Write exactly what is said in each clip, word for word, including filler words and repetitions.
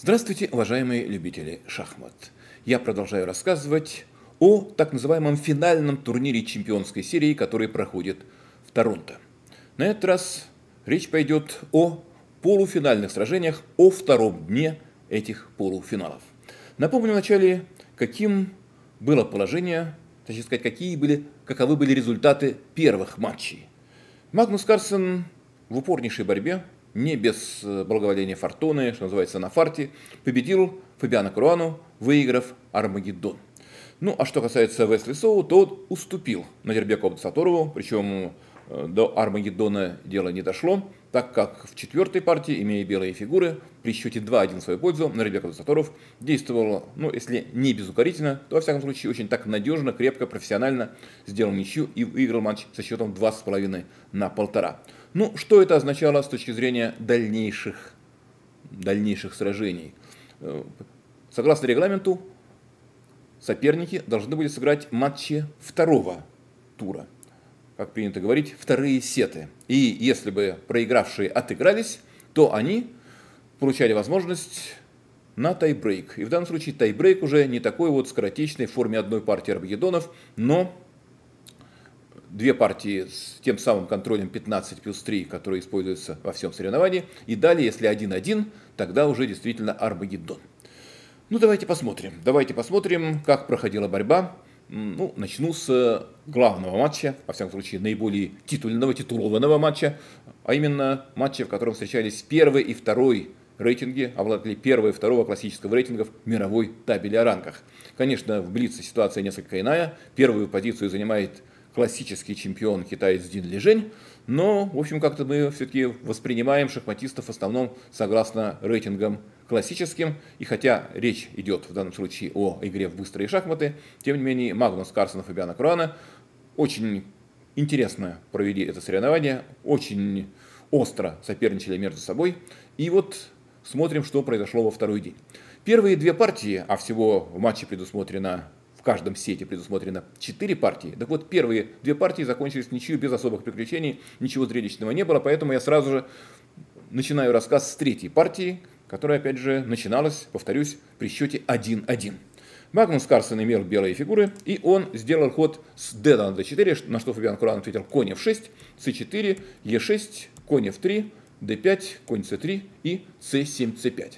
Здравствуйте, уважаемые любители шахмат! Я продолжаю рассказывать о так называемом финальном турнире чемпионской серии, который проходит в Торонто. На этот раз речь пойдет о полуфинальных сражениях, о втором дне этих полуфиналов. Напомню вначале, каким было положение, точнее сказать, какие были, каковы были результаты первых матчей. Магнус Карлсен в упорнейшей борьбе, не без благоволения фортуны, что называется, на фарте, победил Фабиано Каруану, выиграв Армагеддон. Ну, а что касается Весли Соу, то он уступил Надирбеку Абдусатторову, причем до Армагеддона дело не дошло, так как в четвертой партии, имея белые фигуры, при счете два один в свою пользу, Надирбек Абдусатторов действовал, ну, если не безукорительно, то, во всяком случае, очень так надежно, крепко, профессионально сделал ничью и выиграл матч со счетом два с половиной на полтора. Ну, что это означало с точки зрения дальнейших, дальнейших сражений? Согласно регламенту, соперники должны были сыграть матчи второго тура. Как принято говорить, вторые сеты. И если бы проигравшие отыгрались, то они получали возможность на тайбрейк. И в данном случае тайбрейк уже не такой вот скоротечный в форме одной партии Армагеддонов, но две партии с тем самым контролем пятнадцать плюс три, который используется во всем соревновании. И далее, если один-один, тогда уже действительно Армагеддон. Ну, давайте посмотрим. Давайте посмотрим, как проходила борьба. Ну, начну с главного матча, во всяком случае, наиболее титульного, титулованного матча, а именно матча, в котором встречались первый и второй рейтинги, обладатели первого и второго классического рейтингов в мировой табели о рангах. Конечно, в блице ситуация несколько иная. Первую позицию занимает классический чемпион китаец Дин Лижень, но, в общем, как-то мы все-таки воспринимаем шахматистов в основном согласно рейтингам классическим, и хотя речь идет в данном случае о игре в быстрые шахматы, тем не менее Магнус Карлсен и Фабиано Каруана очень интересно провели это соревнование, очень остро соперничали между собой, и вот смотрим, что произошло во второй день. Первые две партии, а всего в матче предусмотрено, в каждом сете предусмотрено четыре партии. Так вот, первые две партии закончились в ничью без особых приключений, ничего зрелищного не было, поэтому я сразу же начинаю рассказ с третьей партии, которая, опять же, начиналась, повторюсь, при счете один-один. Магнус Карлсен имел белые фигуры, и он сделал ход с d на d четыре, на что Фабиано Каруана ответил конь эф шесть, c четыре, e шесть, конь эф три, d пять, конь c три и c семь, c пять.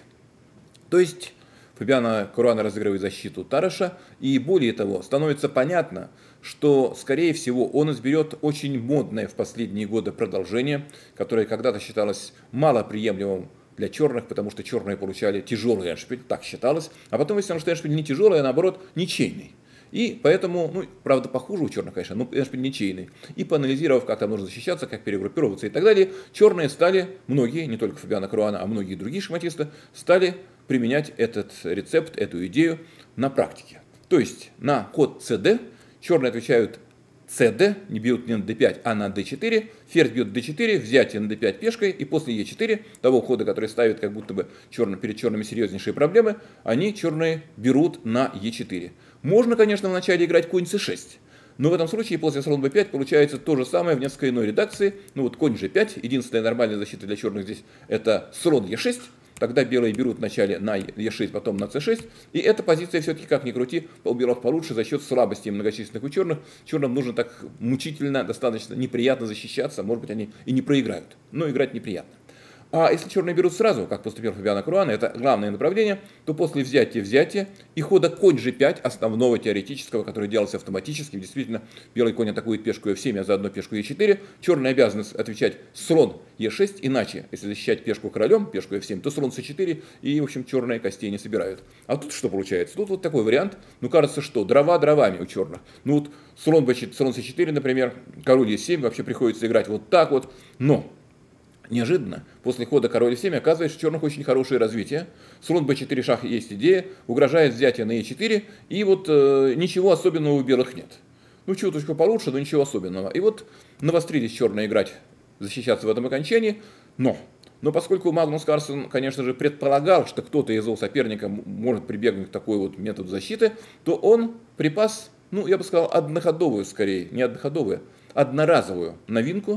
То есть Фабиано Каруана разыгрывает защиту Тараша, и более того, становится понятно, что, скорее всего, он изберет очень модное в последние годы продолжение, которое когда-то считалось малоприемлемым для черных, потому что черные получали тяжелый эндшпиль, так считалось, а потом выяснилось, что эндшпиль не тяжелый, а наоборот ничейный. И поэтому, ну, правда, похуже у черных, конечно, но эндшпиль ничейный. И поанализировав, как там нужно защищаться, как перегруппироваться и так далее, черные стали, многие, не только Фабиано Каруана, а многие другие шахматисты, стали применять этот рецепт, эту идею на практике. То есть на ход cd черные отвечают cd, не бьют не на d пять, а на d четыре, ферзь бьет d четыре, взятие на d пять пешкой, и после e четыре, того хода, который ставит как будто бы черным, перед черными серьезнейшие проблемы, они, черные, берут на e четыре. Можно, конечно, вначале играть конь c шесть, но в этом случае после слон b пять получается то же самое в несколько иной редакции. Ну вот конь g пять, единственная нормальная защита для черных здесь это слон e шесть, тогда белые берут вначале на e шесть, потом на c шесть, и эта позиция все-таки, как ни крути, у белых получше за счет слабости многочисленных у черных. Черным нужно так мучительно, достаточно неприятно защищаться, может быть, они и не проиграют, но играть неприятно. А если черные берут сразу, как поступил Фабиано Каруана, это главное направление, то после взятия-взятия и хода конь же пять, основного теоретического, который делался автоматически, действительно, белый конь атакует пешку эф семь, а заодно пешку е четыре, черные обязаны отвечать слон е шесть, иначе, если защищать пешку королем, пешку эф семь, то слон c четыре, и, в общем, черные костей не собирают. А тут что получается? Тут вот такой вариант, ну, кажется, что дрова дровами у черных. Ну, вот слон, слон c четыре, например, король е семь, вообще приходится играть вот так вот, но неожиданно, после хода король эф семь оказывается, что у черных очень хорошее развитие. Слон бэ четыре шах есть идея, угрожает взятие на е четыре, и вот э, ничего особенного у белых нет. Ну, чуточку получше, но ничего особенного. И вот навострились черные играть, защищаться в этом окончании, но, но поскольку Магнус Карлсен, конечно же, предполагал, что кто-то из его соперника может прибегнуть к такой вот методу защиты, то он припас, ну, я бы сказал, одноходовую скорее, не одноходовую, одноразовую новинку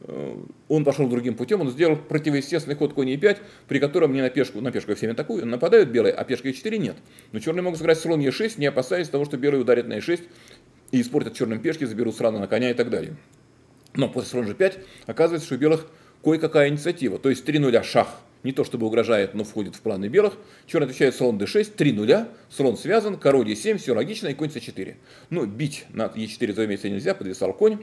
он пошел другим путем, он сделал противоестественный ход конь е пять, при котором не на пешку, на пешку эф семь атакуют, нападают белые, а пешка е четыре нет. Но черные могут сыграть слон е шесть, не опасаясь того, что белые ударят на е шесть и испортят черным пешки, заберут сразу на коня и так далее. Но после слон же пять оказывается, что у белых кое-какая инициатива, то есть три нуля шах. Не то чтобы угрожает, но входит в планы белых. Черный отвечает слон дэ шесть, три нуля, слон связан, король е семь, все логично, и конь цэ четыре. Ну, бить на е четыре, разумеется, нельзя, подвисал конь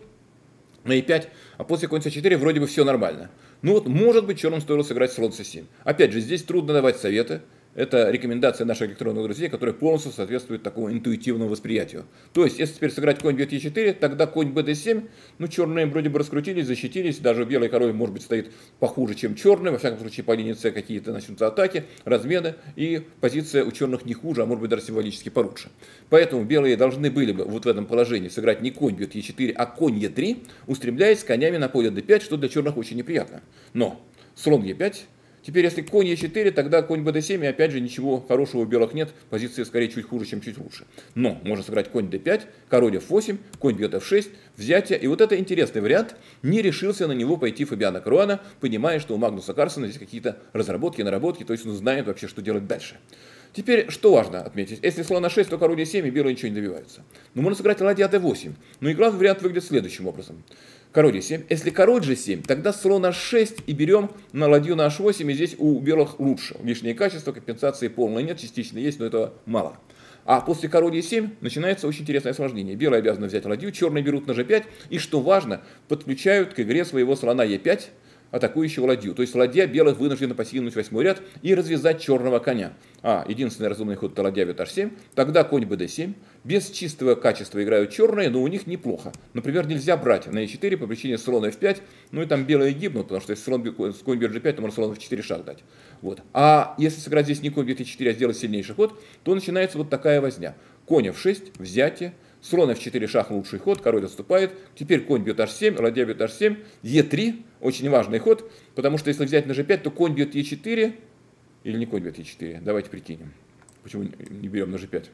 на е пять, а после конь цэ четыре вроде бы все нормально. Ну вот, может быть, черным стоило сыграть слон цэ семь. Опять же, здесь трудно давать советы. Это рекомендация наших электронных друзей, которые полностью соответствуют такому интуитивному восприятию. То есть, если теперь сыграть конь бьет е четыре, тогда конь бэ дэ семь, ну, черные вроде бы раскрутились, защитились, даже белый король, может быть, стоит похуже, чем черный, во всяком случае, по линии С какие-то начнутся атаки, размены, и позиция у черных не хуже, а может быть, даже символически получше. Поэтому белые должны были бы вот в этом положении сыграть не конь бьет е четыре, а конь е три, устремляясь конями на поле дэ пять, что для черных очень неприятно. Но слон е пять. Теперь, если конь е четыре, тогда конь бэ дэ семь, и опять же ничего хорошего у белых нет, позиция скорее чуть хуже, чем чуть лучше. Но можно сыграть конь дэ пять, король эф восемь, конь бьет эф шесть, взятие. И вот это интересный вариант, не решился на него пойти Фабиано Каруана, понимая, что у Магнуса Карлсена здесь какие-то разработки, наработки, то есть он знает вообще, что делать дальше. Теперь, что важно отметить, если слон а шесть, то король е семь, и белые ничего не добиваются. Но можно сыграть ладья дэ восемь. Но игра вариант выглядит следующим образом. Король е семь. Если король же семь, тогда слон аш шесть и берем на ладью на аш восемь, и здесь у белых лучше. Лишние качества, компенсации полной нет, частично есть, но этого мало. А после король е семь начинается очень интересное осложнение. Белые обязаны взять ладью, черные берут на же пять, и, что важно, подключают к игре своего слона е пять, атакующего ладью. То есть ладья белых вынуждена посигнуть восьмой ряд и развязать черного коня. А, единственный разумный ход — это ладья бьет аш семь, тогда конь бэ дэ семь. Без чистого качества играют черные, но у них неплохо. Например, нельзя брать на е четыре по причине слона эф пять, ну и там белые гибнут, потому что если слон, конь бьет же пять, то можно слон эф четыре шаг дать. Вот. А если сыграть здесь не конь бьет е четыре, а сделать сильнейший ход, то начинается вот такая возня. Конь эф шесть, взятие, слон эф четыре шах лучший ход, король отступает, теперь конь бьет аш семь, ладья бьет аш семь, е три, очень важный ход, потому что если взять на же пять, то конь бьет е четыре, или не конь бьет е четыре, давайте прикинем, почему не берем на же пять.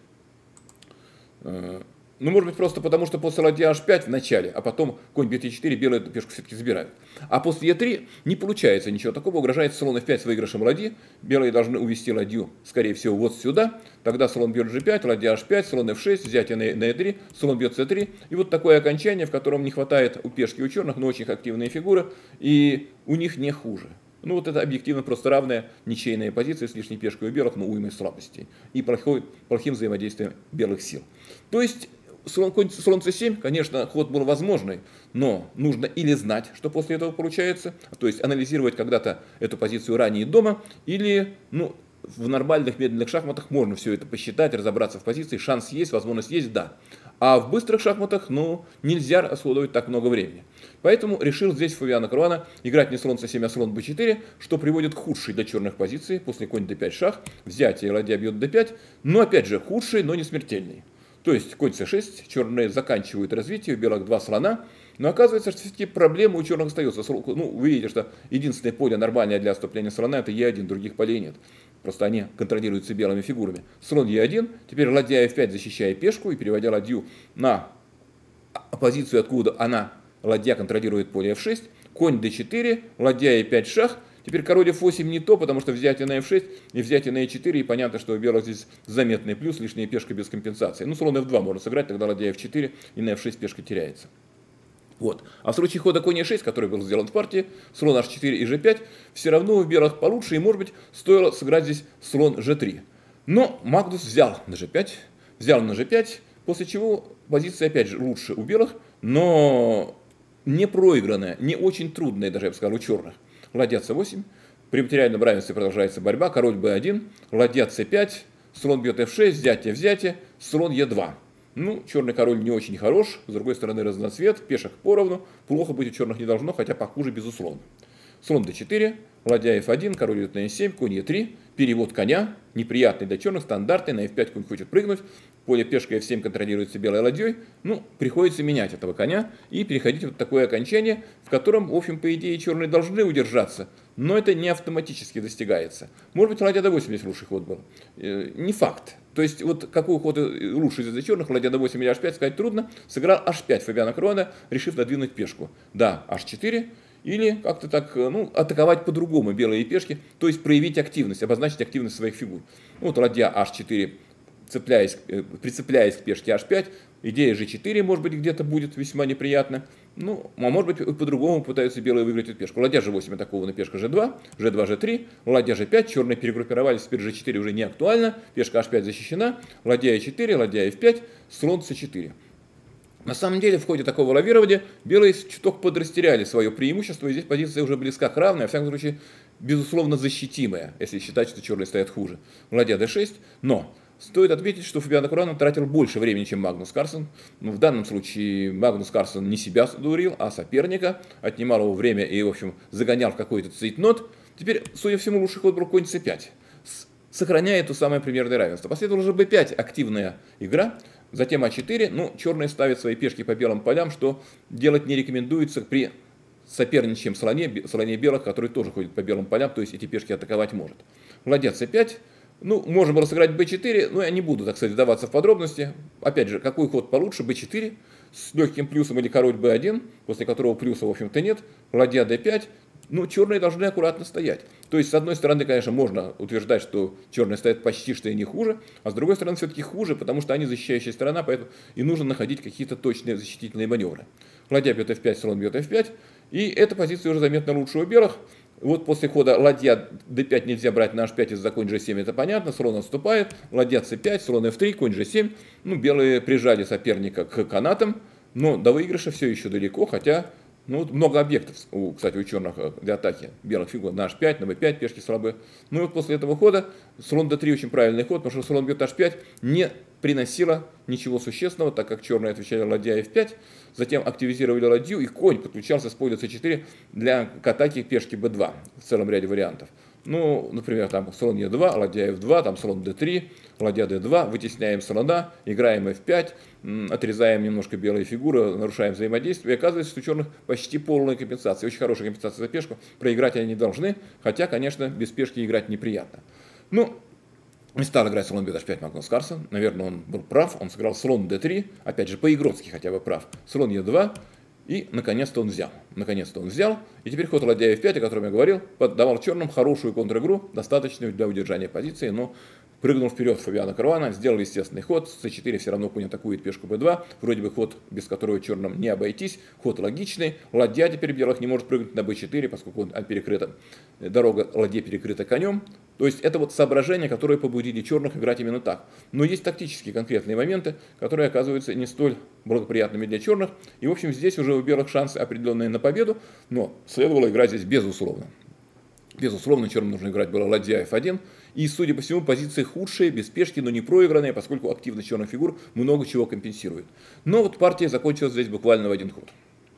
Ну, может быть, просто потому, что после ладья аш пять в начале, а потом конь бьет е четыре, белые эту пешку все-таки забирают. А после е три не получается ничего такого, угрожает слон эф пять с выигрышем ладьи, белые должны увести ладью, скорее всего, вот сюда, тогда слон бьет же пять, ладья аш пять, слон эф шесть, взятие на е три, слон бьет цэ три, и вот такое окончание, в котором не хватает у пешки у черных, но очень активные фигуры, и у них не хуже. Ну вот это объективно просто равная ничейная позиция с лишней пешкой у белых, но уймой слабостей и плохой, плохим взаимодействием белых сил. То есть слон, слон цэ семь, конечно, ход был возможный, но нужно или знать, что после этого получается, то есть анализировать когда-то эту позицию ранее дома, или ну, в нормальных медленных шахматах можно все это посчитать, разобраться в позиции, шанс есть, возможность есть, да. А в быстрых шахматах, ну, нельзя расходовать так много времени. Поэтому решил здесь Фабиано Каруана играть не слон цэ семь, а слон бэ четыре, что приводит к худшей для черных позиции, после конь дэ пять шах, взятие, ладья бьет дэ пять, но опять же худший, но не смертельный. То есть конь цэ шесть, черные заканчивают развитие, у белых два слона, но оказывается, что все-таки проблема у черных остается. Ну, вы видите, что единственное поле нормальное для отступления слона — это е один, других полей нет. Просто они контролируются белыми фигурами. Слон е один, теперь ладья эф пять, защищая пешку и переводя ладью на позицию, откуда она, ладья, контролирует поле эф шесть, конь дэ четыре, ладья е пять шах. Теперь король эф восемь не то, потому что взятие на эф шесть и взятие на е четыре, и понятно, что у белых здесь заметный плюс, лишняя пешка без компенсации. Ну, слон эф два можно сыграть, тогда ладья эф четыре, и на эф шесть пешка теряется. Вот. А в случае хода конь е шесть, который был сделан в партии, слон аш четыре и же пять, все равно у белых получше, и, может быть, стоило сыграть здесь слон же три. Но Магнус взял на же пять, взял на же пять, после чего позиция опять же лучше у белых, но не проигранная, не очень трудная, даже я бы сказал, у черных. Ладья цэ восемь, при материальном равенстве продолжается борьба, король бэ один, ладья цэ пять, слон бьет эф шесть, взятие, взятие, слон е два. Ну, черный король не очень хорош, с другой стороны разноцвет, пешек поровну, плохо быть у черных не должно, хотя похуже безусловно. Слон дэ четыре, ладья эф один, король идет на е семь, конь е три, перевод коня, неприятный для черных, стандартный, на эф пять конь хочет прыгнуть, поле пешка эф семь контролируется белой ладьей, ну, приходится менять этого коня и переходить в вот такое окончание, в котором, в общем, по идее, черные должны удержаться, но это не автоматически достигается. Может быть, ладья дэ восемь здесь лучший ход был, э, не факт. То есть, вот какой ход лучше из-за черных, ладья дэ восемь или аш пять, сказать трудно, сыграл аш пять Фабиано Каруана, решив надвинуть пешку. Да, аш четыре. или как-то так, ну, атаковать по-другому белые пешки, то есть проявить активность, обозначить активность своих фигур. Вот ладья аш четыре, цепляясь, прицепляясь к пешке аш пять, идея же четыре, может быть, где-то будет весьма неприятна. Ну, а может быть, по-другому пытаются белые выиграть эту пешку. Ладья же восемь атакована, пешка же два, же два, же три, ладья же пять, черные перегруппировались, теперь же четыре уже не актуально, пешка аш пять защищена, ладья е четыре, ладья эф пять, слон це четыре. На самом деле, в ходе такого лавирования белые чуток подрастеряли свое преимущество, и здесь позиция уже близка к равной, а в всяком случае, безусловно, защитимая, если считать, что черные стоят хуже. Ладья дэ шесть, но стоит отметить, что Фабиано Каруана тратил больше времени, чем Магнус Карлсен. Ну, в данном случае Магнус Карлсен не себя дурил, а соперника, отнимал его время и, в общем, загонял в какой-то цейтнот. Теперь, судя по всему, лучший ход был конь це пять, сохраняя то самое примерное равенство. Последовало уже бэ пять, активная игра. Затем а четыре, ну, черные ставят свои пешки по белым полям, что делать не рекомендуется при соперничьем слоне, слоне белых, который тоже ходит по белым полям, то есть эти пешки атаковать может. Ладья це пять, ну, можно было сыграть бэ четыре, но я не буду, так сказать, вдаваться в подробности. Опять же, какой ход получше, бэ четыре, с легким плюсом или король бэ один, после которого плюса, в общем-то, нет, ладья дэ пять. Ну, черные должны аккуратно стоять. То есть, с одной стороны, конечно, можно утверждать, что черные стоят почти что и не хуже, а с другой стороны, все-таки хуже, потому что они защищающая сторона, поэтому и нужно находить какие-то точные защитительные маневры. Ладья бьет эф пять, слон бьет эф пять, и эта позиция уже заметно лучше у белых. Вот после хода ладья дэ пять нельзя брать на аш пять из-за конь же семь, это понятно, слон отступает, ладья це пять, слон эф три, конь же семь. Ну, белые прижали соперника к канатам, но до выигрыша все еще далеко, хотя... Ну, вот много объектов, у, кстати, у черных для атаки белых фигур на аш пять, на бэ пять, пешки слабые. Ну и вот после этого хода слон дэ три очень правильный ход, потому что слон бьет аш пять не приносило ничего существенного, так как черные отвечали ладья эф пять, затем активизировали ладью, и конь подключался с поля це четыре для к атаке пешки бэ два в целом ряде вариантов. Ну, например, там слон е два, ладья эф два, там слон дэ три, ладья дэ два, вытесняем слона, играем эф пять, отрезаем немножко белые фигуры, нарушаем взаимодействие. И оказывается, что у черных почти полная компенсация, очень хорошая компенсация за пешку. Проиграть они не должны, хотя, конечно, без пешки играть неприятно. Ну, не стал играть слон бьет аш пять Магнус Карлсен, наверное, он был прав, он сыграл слон дэ три, опять же, по-игротски хотя бы прав, слон е два. И, наконец-то, он взял. Наконец-то он взял. И теперь ход ладья эф пять, о котором я говорил, давал черным хорошую контр-игру, достаточную для удержания позиции, но прыгнул вперед Фабиано Каруана, сделал естественный ход. С це четыре все равно конь атакует пешку бэ два. Вроде бы ход, без которого черным не обойтись. Ход логичный. Ладья теперь белых не может прыгнуть на бэ четыре, поскольку он перекрыта, дорога ладье перекрыта конем. То есть это вот соображения, которые побудили черных играть именно так. Но есть тактические конкретные моменты, которые оказываются не столь благоприятными для черных. И, в общем, здесь уже у белых шансы определенные на победу, но следовало играть здесь безусловно. Безусловно, черным нужно играть было ладья эф один. И, судя по всему, позиции худшие, без пешки, но не проигранные, поскольку активность черных фигур много чего компенсирует. Но вот партия закончилась здесь буквально в один ход.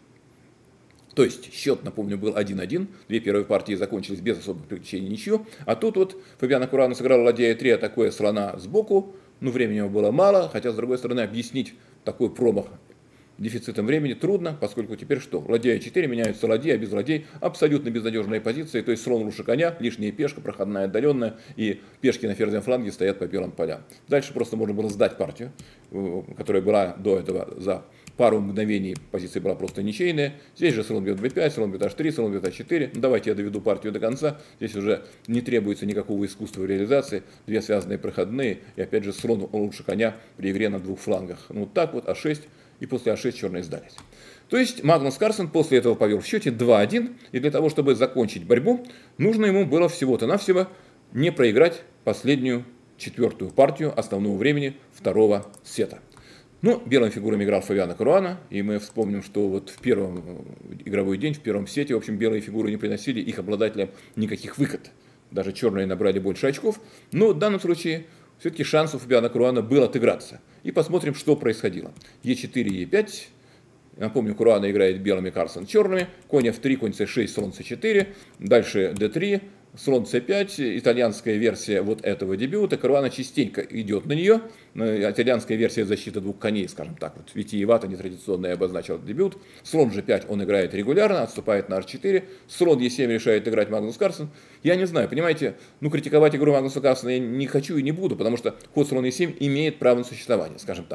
То есть счет, напомню, был один один. Две первые партии закончились без особых приключений, ничью. А тут вот Фабиано Каруана сыграл ладья е три, атакуя слона сбоку. Ну, времени его было мало, хотя, с другой стороны, объяснить такой промах дефицитом времени трудно, поскольку теперь что? Ладья е четыре, меняются ладьи, а без ладей абсолютно безнадежные позиции, то есть слон лучше коня, лишняя пешка, проходная отдаленная, и пешки на ферзевом фланге стоят по белым полям. Дальше просто можно было сдать партию, которая была до этого за пару мгновений, позиция была просто ничейная. Здесь же слон бьет бэ пять, слон бьет аш три, слон бьет а четыре. Ну, давайте я доведу партию до конца. Здесь уже не требуется никакого искусства в реализации. Две связанные проходные, и опять же слон лучше коня при игре на двух флангах. Ну вот так вот, а шесть. И после а шесть черные сдались. То есть Магнус Карлсен после этого повел в счете два один. И для того, чтобы закончить борьбу, нужно ему было всего-то навсего не проиграть последнюю четвертую партию основного времени второго сета. Ну, белыми фигурами играл Фабиано Каруана. И мы вспомним, что вот в первом игровой день, в первом сете, в общем, белые фигуры не приносили их обладателям никаких выгод. Даже черные набрали больше очков. Но в данном случае все-таки шанс у Фабиано Каруана был отыграться. И посмотрим, что происходило. е четыре, е пять. Напомню, Каруана играет белыми, Карлсен черными. Конь эф три, конь це шесть, слон це четыре. Дальше дэ три, слон це пять. Итальянская версия вот этого дебюта. Каруана частенько идет на нее. Итальянская версия защиты двух коней, скажем так. Вот витиевато, нетрадиционно я обозначил этот дебют. Слон же пять он играет регулярно, отступает на аш четыре. Слон е семь решает играть Магнус Карлсен. Я не знаю, понимаете, ну критиковать игру Магнуса Карлсена я не хочу и не буду, потому что ход слон е семь имеет право на существование, скажем так.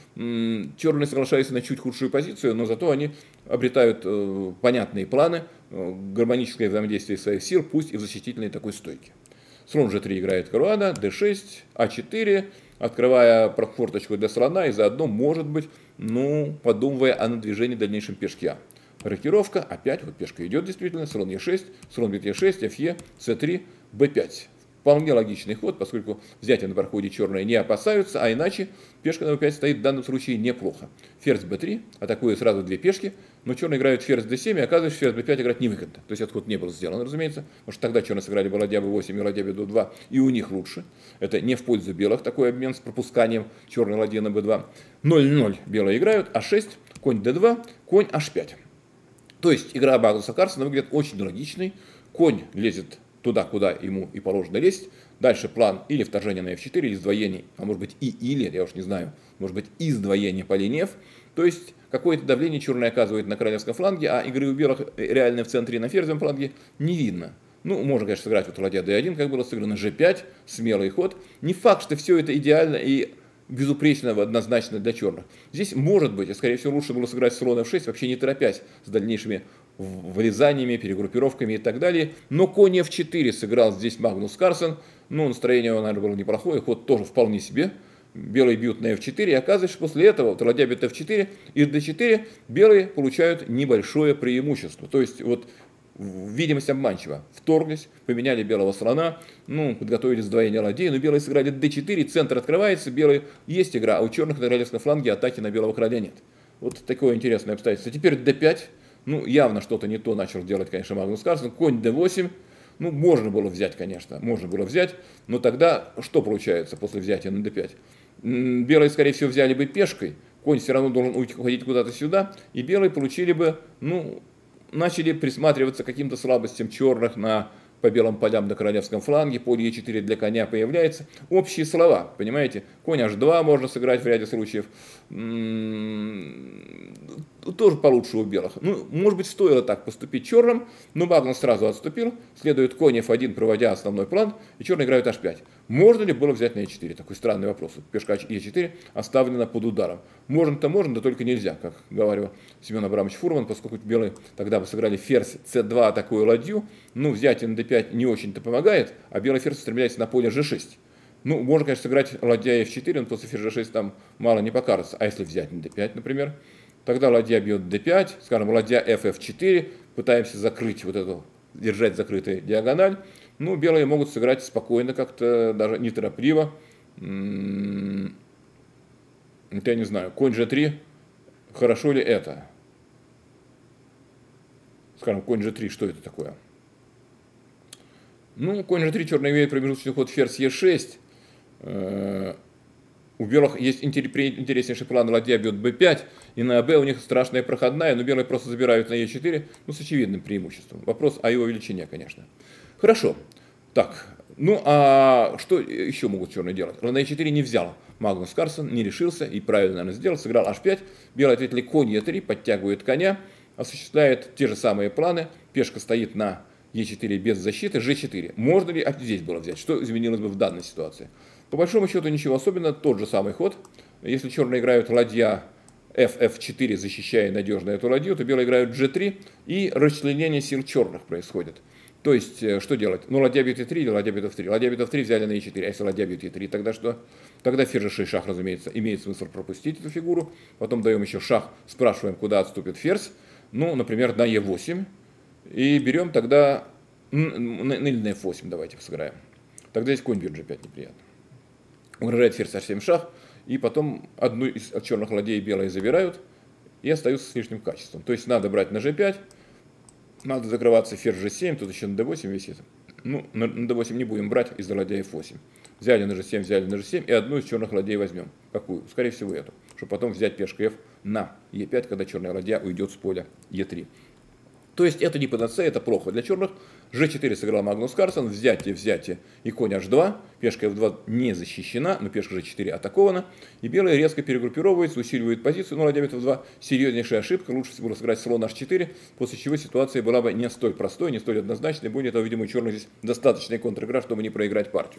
черные соглашаются на чуть худшую позицию, но зато они обретают э, понятные планы, э, гармоническое взаимодействие своих сил, пусть и в защитительной такой стойке. Слон же три играет Каруана, дэ шесть, а четыре, открывая форточку для слона и заодно, может быть, ну, подумывая о движении дальнейшем пешки А. Рокировка, опять, вот пешка идет действительно, слон е шесть, слон бьет е шесть, эф е, цэ три, бэ пять. Вполне логичный ход, поскольку взятия на проходе черные не опасаются, а иначе пешка на бэ пять стоит в данном случае неплохо. Ферзь бэ три, атакуя сразу две пешки, но черные играют ферзь дэ семь, и оказывается, ферзь бэ пять играть невыгодно. То есть этот ход не был сделан, разумеется, потому что тогда черные сыграли бы ладья бэ восемь и ладья бэ два, и у них лучше. Это не в пользу белых, такой обмен с пропусканием черной ладьи на бэ два. ноль ноль белые играют, а шесть, конь дэ два, конь аш пять. То есть игра Магнуса Карлсена выглядит очень логичной. Конь лезет туда, куда ему и положено лезть. Дальше план или вторжение на эф четыре, или сдвоение, а может быть и или, я уж не знаю, может быть и сдвоение по линии F. То есть какое-то давление черное оказывает на королевском фланге, а игры у белых реально в центре и на ферзевом фланге не видно. Ну, можно, конечно, сыграть вот ладья дэ один, как было сыграно, жэ пять, смелый ход. Не факт, что все это идеально и безупречно, однозначно для черных. Здесь может быть, и скорее всего лучше было сыграть слон эф шесть, вообще не торопясь с дальнейшими вылезаниями, перегруппировками и так далее. Но конь эф четыре сыграл здесь Магнус Карлсен. Ну, настроение, наверное, было неплохое, ход тоже вполне себе. Белые бьют на эф четыре, и оказывается, что после этого вот, ладья бьет эф четыре и дэ четыре белые получают небольшое преимущество. То есть вот видимость обманчива. Вторглись, поменяли белого слона, ну, подготовили сдвоение ладей, но белые сыграли дэ четыре, центр открывается, белые есть игра, а у черных на королевском фланге атаки на белого короля нет. Вот такое интересное обстоятельство. Теперь дэ пять, ну, явно что-то не то начал делать, конечно, Магнус Карлсен. Конь дэ восемь, ну, можно было взять, конечно, можно было взять, но тогда что получается после взятия на дэ пять? Белые, скорее всего, взяли бы пешкой, конь все равно должен уходить куда-то сюда, и белые получили бы, ну, начали присматриваться к каким-то слабостям черных на, по белым полям на королевском фланге, поле е четыре для коня появляется. Общие слова, понимаете, конь аш два можно сыграть в ряде случаев, тоже получше у белых. Ну, может быть, стоило так поступить черным, но Магнус сразу отступил, следует конь эф один, проводя основной план, и черные играют аш пять. Можно ли было взять на е четыре? Такой странный вопрос. Пешка е четыре оставлена под ударом. Можно-то можно, да только нельзя, как говорил Семен Абрамович Фурман, поскольку белые тогда бы сыграли ферзь цэ два, атакуя ладью, ну, взятие на дэ пять не очень-то помогает, а белый ферзь стремляется на поле жэ шесть. Ну, можно, конечно, сыграть ладья эф четыре, но после ферзь жэ шесть там мало не покажется. А если взять на дэ пять, например, тогда ладья бьет дэ пять, скажем, ладья эф эф четыре, пытаемся закрыть вот эту, держать закрытую диагональ. Ну, белые могут сыграть спокойно, как-то даже неторопливо. Это я не знаю, конь жэ три, хорошо ли это? Скажем, конь жэ три, что это такое? Ну, конь жэ три, черный имеет промежуточный ход ферзь е шесть. У белых есть интереснейший план, ладья бьет бэ пять, и на АБ у них страшная проходная, но белые просто забирают на е четыре, ну, с очевидным преимуществом. Вопрос о его величине, конечно. Хорошо. Так, ну, а что еще могут черные делать? На е четыре не взял Магнус Карлсен, не решился, и правильно, наверное, сделал, сыграл аш пять, белые ответили конь е три, подтягивает коня, осуществляет те же самые планы, пешка стоит на е четыре без защиты, жэ четыре. Можно ли здесь было взять? Что изменилось бы в данной ситуации? По большому счету ничего особенного, тот же самый ход. Если черные играют ладья эф эф четыре, защищая надежно эту ладью, то белые играют жэ три, и расчленение сил черных происходит. То есть, что делать? Ну, ладья бьет е три или ладья бьет эф три. Ладья бьет эф три взяли на е четыре, а если ладья бьет е три, тогда что? Тогда ферзь жэ шесть шах, разумеется, имеет смысл пропустить эту фигуру. Потом даем еще шах, спрашиваем, куда отступит ферзь. Ну, например, на е восемь. И берем тогда, ну, или на эф восемь давайте сыграем. Тогда здесь конь бьет жэ пять, неприятно. Угрожает ферзь аш семь шах, и потом одну из черных ладей белые забирают и остаются с лишним качеством. То есть надо брать на жэ пять, надо закрываться ферзь жэ семь, тут еще на дэ восемь висит. Ну, на дэ восемь не будем брать из-за ладья эф восемь. Взяли на жэ семь, взяли на жэ семь, и одну из черных ладей возьмем. Какую? Скорее всего эту, чтобы потом взять пешку F на е пять, когда черная ладья уйдет с поля е три. То есть это не панацея, это плохо для черных. жэ четыре сыграл Магнус Карлсен, взятие, взятие и конь аш два. Пешка эф два не защищена, но пешка жэ четыре атакована. И белые резко перегруппировываются, усиливают позицию. Но ладья бьет эф два серьезнейшая ошибка. Лучше всего было сыграть слон аш четыре, после чего ситуация была бы не столь простой, не столь однозначной. Более того, видимо, у черных здесь достаточная контр-игра, чтобы не проиграть партию.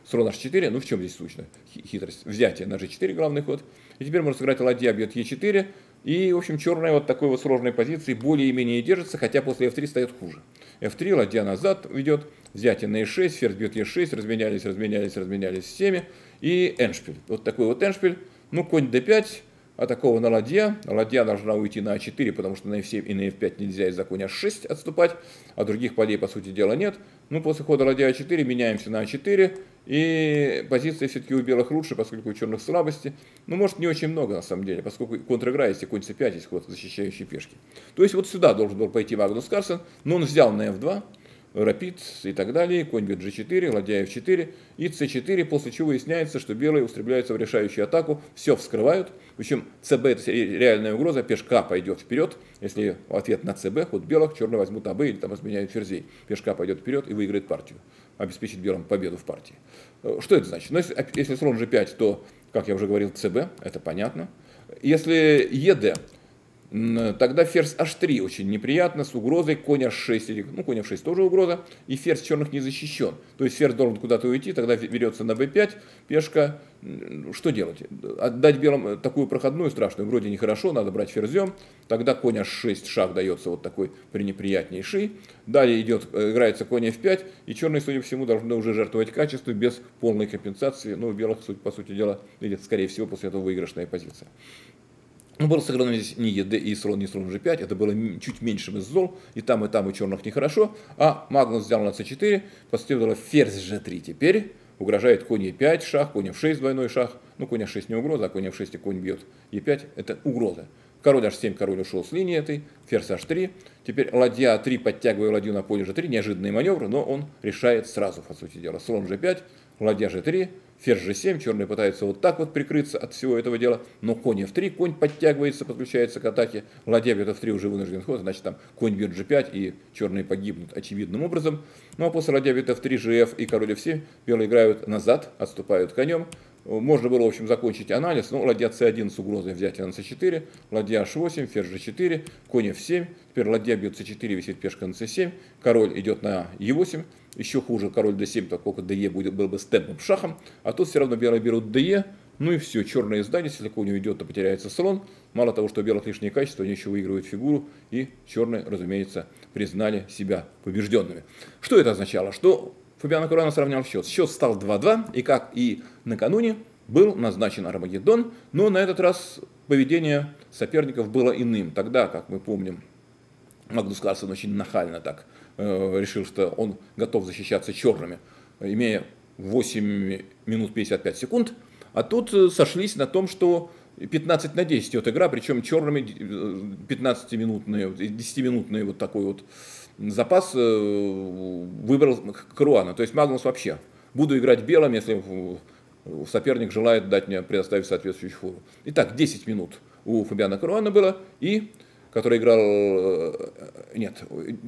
слон аш четыре, ну в чем здесь сущность, хитрость? Взятие на же четыре главный ход. И теперь можно сыграть ладья бьет е четыре. И, в общем, черная вот такой вот сложной позиции более-менее держится, хотя после эф три стоит хуже. эф три, ладья назад ведет, взятие на е шесть, ферзь бьет е шесть, разменялись, разменялись, разменялись всеми. И эндшпиль. Вот такой вот эндшпиль. Ну, конь дэ пять, атакована ладья. Ладья должна уйти на а четыре, потому что на эф семь и на эф пять нельзя из-за коня аш шесть отступать. А других полей, по сути дела, нет. Ну, после хода ладья а четыре меняемся на а четыре. И позиция все-таки у белых лучше, поскольку у черных слабости. Ну, может, не очень много, на самом деле, поскольку контр-игра, если конь цэ пять, есть ход, защищающий пешки. То есть, вот сюда должен был пойти Магнус Карлсен, но он взял на эф два, рапид и так далее, конь бьет же четыре, ладья эф четыре и цэ четыре, после чего выясняется, что белые устремляются в решающую атаку, все вскрывают, причем цэ бэ это реальная угроза, пешка пойдет вперед, если в ответ на цэ бэ ход белых, черные возьмут а бэ или там разменяют ферзей, пешка пойдет вперед и выиграет партию, обеспечит белым победу в партии. Что это значит? Ну, если, если слон же пять, то, как я уже говорил, цэ бэ, это понятно. Если е дэ, тогда ферзь аш три очень неприятно, с угрозой, конь аш шесть, или, ну, конь эф шесть тоже угроза, и ферзь черных не защищен. То есть ферзь должен куда-то уйти, тогда берется на бэ пять, пешка, что делать? Отдать белым такую проходную страшную, вроде нехорошо, надо брать ферзем, тогда конь аш шесть, шаг дается вот такой пренеприятнейший. Далее идет, играется конь эф пять, и черные, судя по всему, должны уже жертвовать качеством без полной компенсации, ну, у белых, по сути дела, или, скорее всего, после этого выигрышная позиция. Ну, было сыграно здесь не е дэ и слон, не слон же пять, это было чуть меньшим из зол, и там, и там у черных нехорошо, а Магнус взял на цэ четыре, последовало ферзь же три теперь, угрожает конь е пять, шах, конь эф шесть, двойной шах, ну, конь аш шесть не угроза, а конь эф шесть и конь бьет е пять, это угроза. Король аш семь, король ушел с линии этой, ферзь аш три, теперь ладья а три, подтягивая ладью на поле же три, неожиданный маневр, но он решает сразу, по сути дела, слон же пять, ладья же три, ферзь же семь, черные пытаются вот так вот прикрыться от всего этого дела, но конь эф три, конь подтягивается, подключается к атаке, ладья бьет эф три, уже вынужден ход, значит там конь бьет же пять, и черные погибнут очевидным образом. Ну а после ладья бьет эф три, же эф и король эф семь, белые играют назад, отступают конем. Можно было, в общем, закончить анализ, но ладья цэ один с угрозой взятия на цэ четыре, ладья аш восемь, ферзь же четыре, конь эф семь, теперь ладья бьет цэ четыре, висит пешка на цэ семь, король идет на е восемь, еще хуже, король дэ семь, так как дэ будет, был бы степным шахом, а тут все равно белые берут дэ, ну и все, черные сдались, если конь уйдет, то потеряется слон. Мало того, что у белых лишние качества, они еще выигрывают фигуру, и черные, разумеется, признали себя побежденными. Что это означало? Что Фабиано Каруана сравнял счет. Счет стал два-два, и как и накануне был назначен Армагеддон, но на этот раз поведение соперников было иным. Тогда, как мы помним, Магнус Карлсен очень нахально так э, решил, что он готов защищаться черными, имея восемь минут пятьдесят пять секунд, а тут сошлись на том, что пятнадцать на десять идет игра, причем черными пятнадцатиминутные, десятиминутный вот такой вот запас выбрал Каруана. То есть Магнус вообще, буду играть белым, если соперник желает дать мне, предоставить соответствующую фору. Итак, десять минут у Фабиано Каруана было, и, который играл, нет,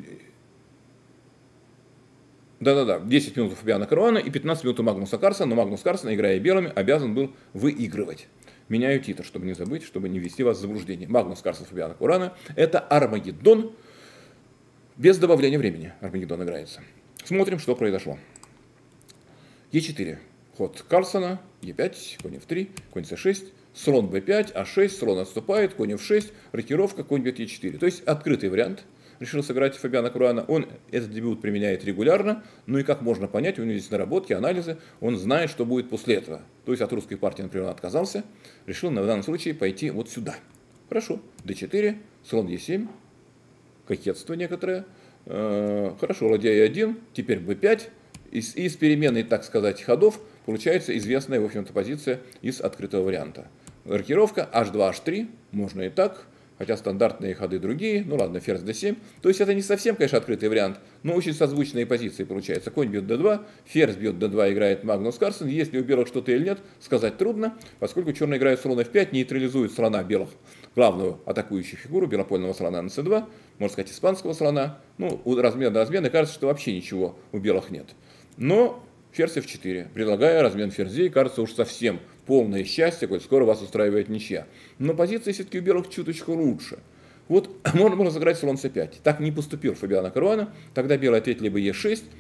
да-да-да, десять минут у Фабиано Каруана и пятнадцать минут у Магнуса Карлсена, но Магнус Карлсен, играя белыми, обязан был выигрывать. Меняю титр, чтобы не забыть, чтобы не ввести вас в заблуждение. Магнус Карлсен, Фабиано Каруана – это Армагеддон. Без добавления времени Армагеддон играется. Смотрим, что произошло. е четыре. Ход Карлсена. е пять. Конь эф три. Конь цэ шесть. Слон бэ пять. а шесть. Слон отступает. Конь эф шесть. Рокировка. Конь бьет е четыре. То есть открытый вариант. Решил сыграть Фабиано Каруана. Он этот дебют применяет регулярно. Ну и как можно понять, у него здесь наработки, анализы. Он знает, что будет после этого. То есть от русской партии, например, он отказался. Решил на данном случае пойти вот сюда. Хорошо. дэ четыре. Слон е семь. Кокетство некоторое. Хорошо, ладья е один, теперь бэ пять. Из, из переменной, так сказать, ходов получается известная, в общем-то, позиция из открытого варианта. Рокировка аш два, аш три, можно и так, хотя стандартные ходы другие. Ну ладно, ферзь дэ семь. То есть это не совсем, конечно, открытый вариант, но очень созвучные позиции получается. Конь бьет дэ два, ферзь бьет дэ два, играет Магнус Карлсен. Есть ли у белых что-то или нет, сказать трудно, поскольку черные играют слон эф пять, нейтрализует слона белых, главную атакующую фигуру белопольного слона на цэ два, можно сказать, испанского слона. Ну, у размена до размена кажется, что вообще ничего у белых нет. Но ферзь эф четыре, предлагая размен ферзей, кажется уж совсем полное счастье, коль скоро вас устраивает ничья. Но позиция все-таки у белых чуточку лучше. Вот можно было сыграть слон цэ пять. Так не поступил Фабиано Каруана. Тогда белые ответили бы е шесть.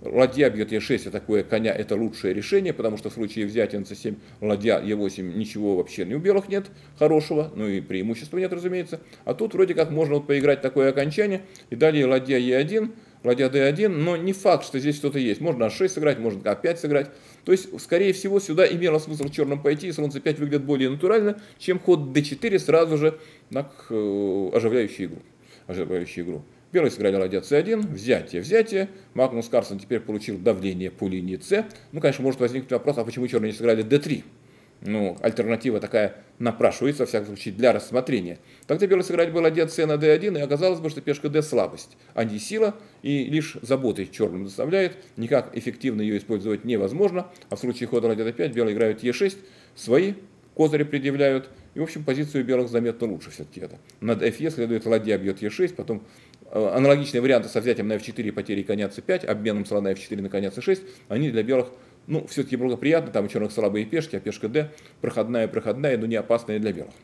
ладья бьет е шесть, атакуя коня, это лучшее решение, потому что в случае взятия на це семь, ладья е восемь, ничего вообще ни у белых нет хорошего, ну и преимущества нет, разумеется. А тут вроде как можно вот поиграть такое окончание, и далее ладья е один, ладья дэ один, но не факт, что здесь что-то есть. Можно а шесть сыграть, можно а пять сыграть. То есть, скорее всего, сюда имело смысл черным пойти, и слон цэ пять выглядит более натурально, чем ход дэ четыре сразу же на э, оживляющую игру. Оживляющую игру. Белые сыграли ладья цэ один, взятие, взятие. Магнус Карлсен теперь получил давление по линии С. Ну, конечно, может возникнуть вопрос, а почему черные не сыграли дэ три? Ну, альтернатива такая напрашивается, во всяком случае, для рассмотрения. Тогда белые сыграли бы ладья С на дэ один, и оказалось бы, что пешка Д слабость, а не сила, и лишь заботой черным доставляет. Никак эффективно ее использовать невозможно. А в случае хода ладья дэ пять белые играют е шесть, свои козыри предъявляют. И, в общем, позицию белых заметно лучше все-таки это. Над эф е следует ладья бьет е шесть, потом аналогичные варианты со взятием на эф четыре, потерей коня цэ пять, обменом слона эф четыре на коня цэ шесть, они для белых, ну, все-таки благоприятны, там у черных слабые пешки, а пешка Д проходная, проходная, но не опасная для белых.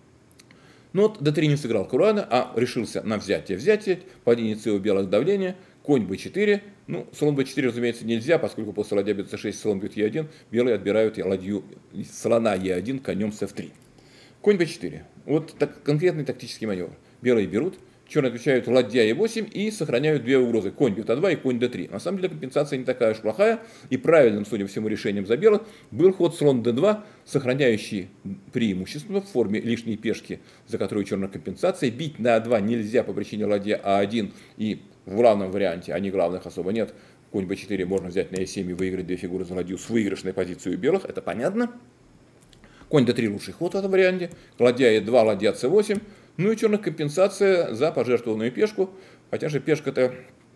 Но вот дэ три не сыграл Куруана, а решился на взятие, взятие, по линии С у белых давление, конь бэ четыре, ну, слон бэ четыре, разумеется, нельзя, поскольку после ладья бьет цэ шесть, слон бьет е один, белые отбирают ладью слона е один конем с эф три. Конь бэ четыре. Вот так, конкретный тактический маневр. Белые берут, черные отвечают ладья е восемь и сохраняют две угрозы. Конь бьет а два и конь дэ три. На самом деле компенсация не такая уж плохая. И правильным, судя по всему, решением за белых был ход слон дэ два, сохраняющий преимущество в форме лишней пешки, за которую черная компенсация. Бить на а два нельзя по причине ладья а один. И в главном варианте, а не главных особо нет, конь бэ четыре можно взять на е семь и выиграть две фигуры за ладью с выигрышной позицией у белых. Это понятно. Конь дэ три лучший ход в этом варианте. Ладья е два, ладья цэ восемь. Ну и черных компенсация за пожертвованную пешку. Хотя же пешка-то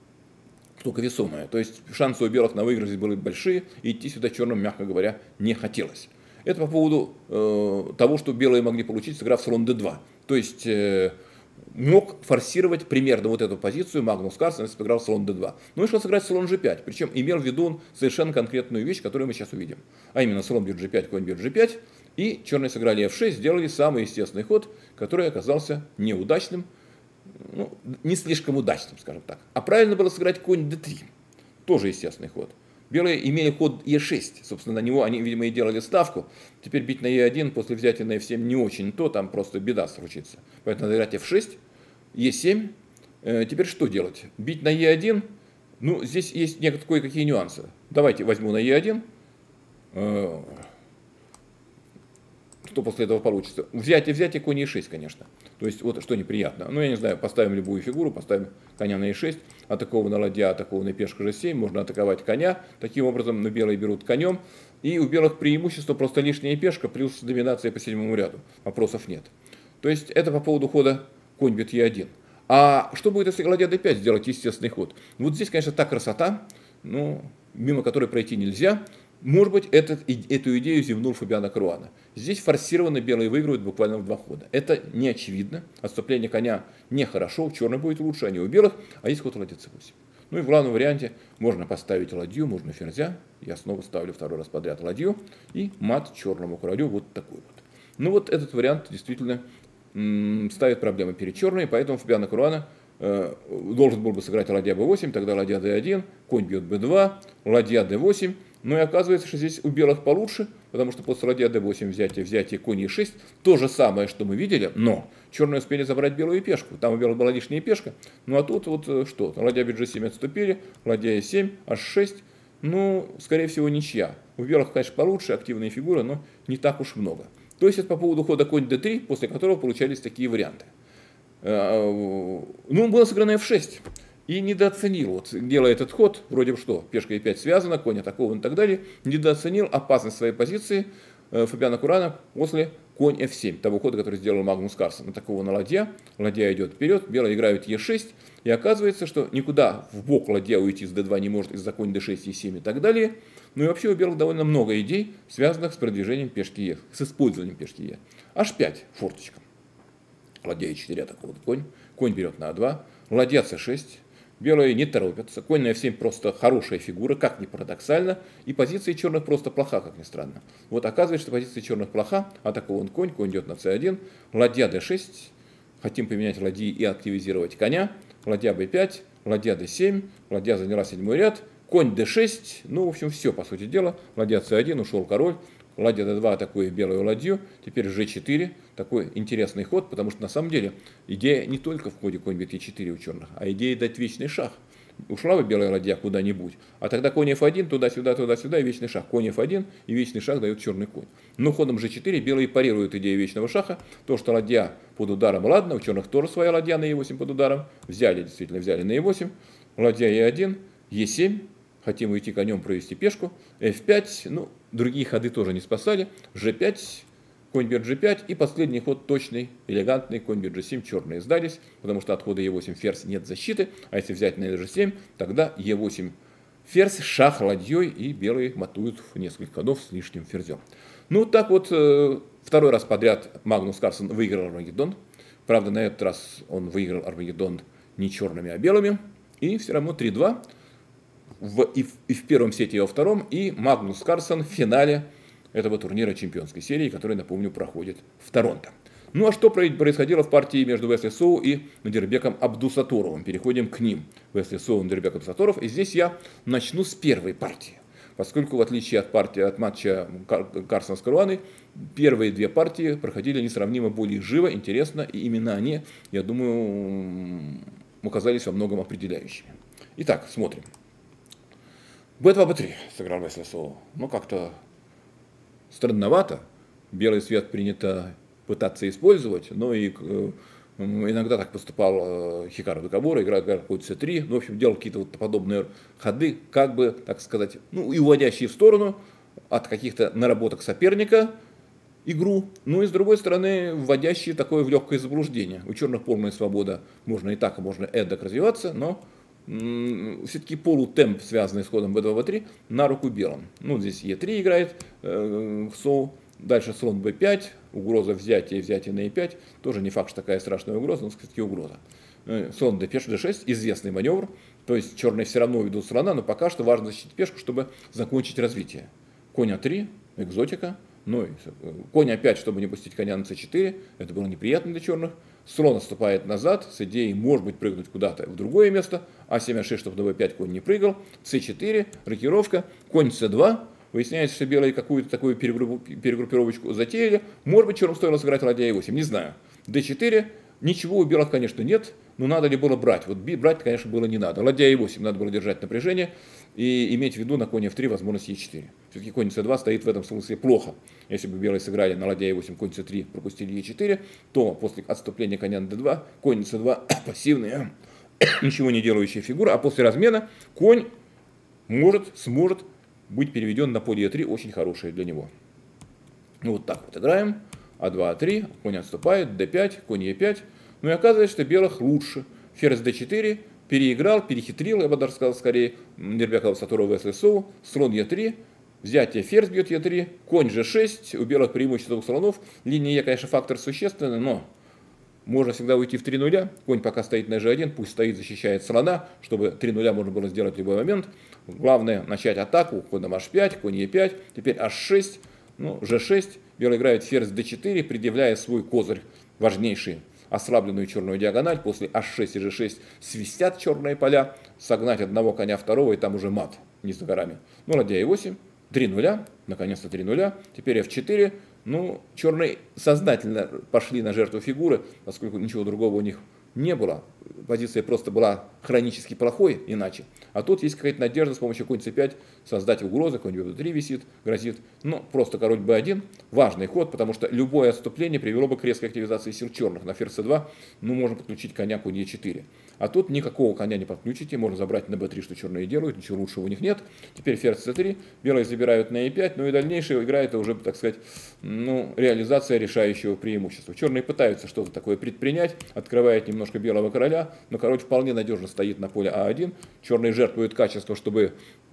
штука весомая. То есть шансы у белых на выигрыш были большие. И идти сюда черным, мягко говоря, не хотелось. Это по поводу э, того, что белые могли получить, сыграв слон дэ два. То есть э, мог форсировать примерно вот эту позицию Магнус Карлсен, если бы играл слон дэ два. Но решил сыграть слон жэ пять. Причем имел в виду он совершенно конкретную вещь, которую мы сейчас увидим. А именно слон бьет жэ пять, конь бьет жэ пять. И черные сыграли эф шесть, сделали самый естественный ход, который оказался неудачным, ну, не слишком удачным, скажем так. А правильно было сыграть конь дэ три, тоже естественный ход. Белые имели ход е шесть, собственно, на него они, видимо, и делали ставку. Теперь бить на е один после взятия на эф семь не очень то, там просто беда случится. Поэтому надо играть эф шесть, е семь. Э, теперь что делать? Бить на е один? Ну, здесь есть некоторые кое-какие нюансы. Давайте возьму на е один. Э, Что после этого получится? Взятие, взятие конь е шесть, конечно. То есть, вот что неприятно. Ну, я не знаю, поставим любую фигуру, поставим коня на е шесть, атакованная ладья, атакованная пешка жэ семь, можно атаковать коня. Таким образом, ну, белые берут конем. И у белых преимущество просто лишняя пешка, плюс доминация по седьмому ряду. Вопросов нет. То есть, это по поводу хода конь бьет е один. А что будет, если ладья дэ пять сделать естественный ход? Вот здесь, конечно, та красота, ну, мимо которой пройти нельзя. Может быть, этот, эту идею зевнул Фабиано Каруана. Здесь форсированно белые выигрывают буквально в два хода. Это не очевидно. Отступление коня нехорошо. У черных будет лучше, а не у белых. А есть ход ладья цэ восемь. Ну и в главном варианте можно поставить ладью, можно ферзя. Я снова ставлю второй раз подряд ладью. И мат черному королю вот такой вот. Ну вот этот вариант действительно м- ставит проблемы перед черными. Поэтому Фабиано Каруана э, должен был бы сыграть ладья бэ восемь. Тогда ладья дэ один, конь бьет бэ два, ладья дэ восемь. Но и оказывается, что здесь у белых получше, потому что после ладья дэ восемь взятие, взятие конь е шесть, то же самое, что мы видели, но черные успели забрать белую пешку. Там у белых была лишняя пешка, ну а тут вот что, ладья бьет жэ семь отступили, ладья е семь, аш шесть, ну, скорее всего, ничья. У белых, конечно, получше, активные фигуры, но не так уж много. То есть это по поводу хода конь дэ три, после которого получались такие варианты. Ну, было сыграно эф шесть. И недооценил, вот, делая этот ход, вроде бы что, пешка е пять связана, конь атакован и так далее, недооценил опасность своей позиции э, Фабиано Каруана после конь эф семь, того хода, который сделал Магнус Карлсен. Атакована ладья, ладья идет вперед, белые играют е шесть, и оказывается, что никуда в бок ладья уйти с дэ два не может из-за конь дэ шесть, е семь и так далее. Ну и вообще у белых довольно много идей, связанных с продвижением пешки е, с использованием пешки е. аш пять, форточка. Ладья е четыре атакован конь, конь берет на а два, ладья цэ шесть. Белые не торопятся, конь на эф семь просто хорошая фигура, как ни парадоксально, и позиция черных просто плоха, как ни странно. Вот оказывается, что позиция черных плоха, атакован конь, конь идет на цэ один, ладья дэ шесть, хотим поменять ладьи и активизировать коня, ладья бэ пять, ладья дэ семь, ладья заняла седьмой ряд, конь дэ шесть, ну, в общем, все, по сути дела. Ладья цэ один, ушел король. Ладья дэ два атакует белую ладью. Теперь жэ четыре. Такой интересный ход, потому что на самом деле идея не только в ходе конь бэ тэ четыре у черных, а идея дать вечный шах. Ушла бы белая ладья куда-нибудь, а тогда конь эф один, туда-сюда, туда-сюда и вечный шах. Конь эф один и вечный шах дает черный конь. Но ходом жэ четыре белые парируют идею вечного шаха. То, что ладья под ударом, ладно, у черных тоже своя ладья на е восемь под ударом. Взяли, действительно взяли на е восемь. Ладья е один, е семь. Хотим уйти конем, провести пешку. эф пять, ну, другие ходы тоже не спасали. жэ пять, конь бьет жэ пять. И последний ход точный, элегантный, конь бьет жэ семь. Черные сдались, потому что от хода е восемь ферзь нет защиты. А если взять на жэ семь, тогда е восемь ферзь, шах ладьей, и белые матуют в несколько ходов с лишним ферзем. Ну, так вот, второй раз подряд Магнус Карлсен выиграл Армагеддон. Правда, на этот раз он выиграл Армагеддон не черными, а белыми. И все равно три-два. В, и, в, и в первом сете, и во втором, и Магнус Карлсен в финале этого турнира чемпионской серии, который, напомню, проходит в Торонто. Ну а что происходило в партии между Уэсли Соу и Надирбеком Абдусатуровым? Переходим к ним. Уэсли Соу, Надирбек Абдусатуров. И здесь я начну с первой партии. Поскольку, в отличие от, партии, от матча Карлсена с Каруаной, первые две партии проходили несравнимо более живо, интересно, и именно они, я думаю, оказались во многом определяющими. Итак, смотрим. бэ два бэ три сыграл Уэсли Соу. Ну, как-то странновато. Белый цвет принято пытаться использовать, но и э, иногда так поступал э, Хикару Докабура, играя какой-то цэ три. Ну, в общем, делал какие-то вот подобные ходы, как бы, так сказать, ну, и уводящие в сторону от каких-то наработок соперника игру, ну и с другой стороны, вводящие такое в легкое заблуждение. У черных полная свобода, можно и так, а можно эдак развиваться, но все-таки полутемп, связанный с ходом бэ два бэ три, на руку белым. Ну, здесь е три играет э, Соу, дальше слон бэ пять, угроза взятия и взятия на е пять, тоже не факт, что такая страшная угроза, но все-таки угроза. Слон дэ шесть, известный маневр, то есть черные все равно ведут слона, но пока что важно защитить пешку, чтобы закончить развитие. Конь а три, экзотика, ну и конь а пять, чтобы не пустить коня на цэ четыре, это было неприятно для черных. Слон отступает назад с идеей, может быть, прыгнуть куда-то в другое место. а семь а шесть, чтобы на вэ пять конь не прыгал. цэ четыре, рокировка. Конь цэ два. Выясняется, что белые какую-то такую перегруппировочку затеяли. Может быть, черным стоило сыграть ладья е восемь, не знаю. дэ четыре. Ничего у белых, конечно, нет. Но надо ли было брать? Вот брать, конечно, было не надо. Ладья е восемь, надо было держать напряжение и иметь в виду на коне эф три возможность е четыре. Все-таки конь цэ два стоит в этом смысле плохо. Если бы белые сыграли на ладья е восемь, конь цэ три, пропустили е четыре, то после отступления коня на дэ два, конь цэ два пассивная, ничего не делающая фигура, а после размена конь может, сможет быть переведен на поле е три, очень хорошее для него. Ну вот так вот играем. а два, а три, конь отступает, дэ пять, конь е пять. Ну и оказывается, что белых лучше. Ферзь дэ четыре, переиграл, перехитрил, я бы даже сказал скорее, Надирбек Абдусатуров Уэсли Соу, слон е три, взятие ферзь бьет е три, конь жэ шесть, у белых преимущество двух слонов. Линия е, конечно, фактор существенный, но можно всегда уйти в три нуля. Конь пока стоит на жэ один, пусть стоит, защищает слона, чтобы три нуля можно было сделать в любой момент. Главное начать атаку, ходом аш пять, конь е пять, теперь аш шесть, ну, жэ шесть. Белый играет ферзь дэ четыре, предъявляя свой козырь, важнейший, ослабленную черную диагональ. После аш шесть и жэ шесть свистят черные поля, согнать одного коня второго, и там уже мат, не за горами. Ну, ладья е восемь, три нуля, наконец-то три нуля, теперь эф четыре. Ну, черные сознательно пошли на жертву фигуры, поскольку ничего другого у них не было. Позиция просто была хронически плохой иначе. А тут есть какая-то надежда с помощью конь цэ пять создать угрозы, конь бэ вэ три висит, грозит. Ну, просто король бэ один. Важный ход, потому что любое отступление привело бы к резкой активизации сил черных. На ферзь цэ два, ну, можно подключить коня конь е четыре. А тут никакого коня не подключите, можно забрать на бэ три, что черные делают, ничего лучшего у них нет. Теперь ферзь цэ три, белые забирают на е пять, ну и дальнейшая игра это уже, так сказать, ну, реализация решающего преимущества. Черные пытаются что-то такое предпринять, открывает немножко белого короля, но король вполне надежно стоит на поле а один. Черные жертвуют качество, чтобы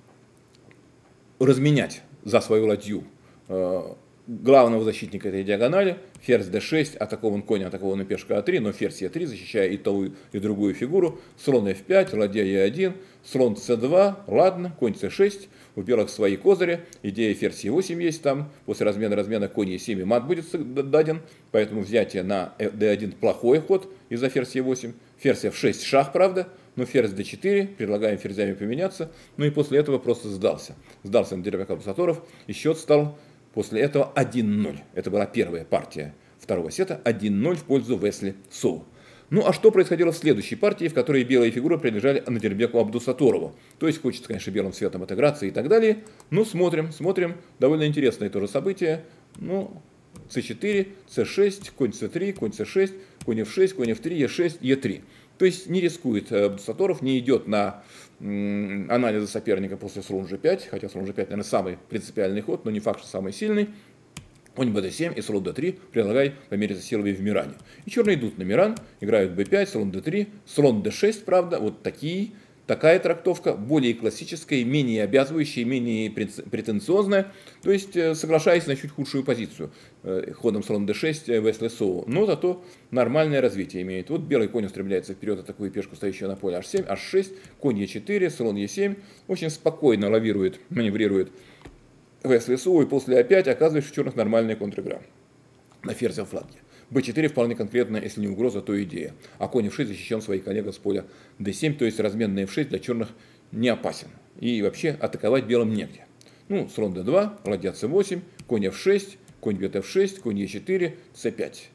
разменять за свою ладью главного защитника этой диагонали. Ферзь дэ шесть, атакован конь, атакована пешка а три, но ферзь е три, защищая и ту, и другую фигуру. Слон эф пять, ладья е один, слон цэ два, ладно, конь цэ шесть, у белых свои козыри, идея ферзь е восемь есть там, после размена размена конь е семь, мат будет даден, поэтому взятие на дэ один плохой ход из-за ферзь е восемь, ферзь эф шесть, шах, правда, но ферзь дэ четыре, предлагаем ферзями поменяться, ну и после этого просто сдался. Сдался на Дербяков Сатторов, и счет стал после этого один ноль. Это была первая партия второго сета, один ноль в пользу Весли Соу. Ну а что происходило в следующей партии, в которой белые фигуры принадлежали Надирбеку Абдусатторову? То есть хочется, конечно, белым цветом отыграться и так далее. Ну смотрим, смотрим, довольно интересное тоже событие. Ну, цэ четыре, цэ шесть, конь цэ три, конь цэ шесть, конь эф шесть, конь эф три, е шесть, е три. То есть не рискует Абдусатторов, не идет на м, анализы соперника после слон жэ пять, хотя слон жэ пять, наверное, самый принципиальный ход, но не факт, что самый сильный. Конь бэ дэ семь и слон дэ три, предлагай помериться силами в Миране. И черные идут на Миран, играют бэ пять, слон дэ три, слон дэ шесть, правда, вот такие, такая трактовка, более классическая, менее обязывающая, менее претенциозная, то есть соглашаясь на чуть худшую позицию ходом слон дэ шесть Весли Соу, но зато нормальное развитие имеет. Вот белый конь устремляется вперед, атакует пешку, стоящую на поле аш семь, аш шесть, конь е четыре, слон е семь, очень спокойно лавирует, маневрирует Весли Соу, и после опять оказывается, что у черных нормальная контр-игра на ферзевом фланге. бэ четыре вполне конкретно, если не угроза, то идея. А конь эф шесть защищен своих коллег с поля дэ семь, то есть размен на эф шесть для черных не опасен. И вообще атаковать белым негде. Ну, слон дэ два, ладья цэ восемь, конь эф шесть, конь бьет эф шесть, конь е четыре, цэ пять.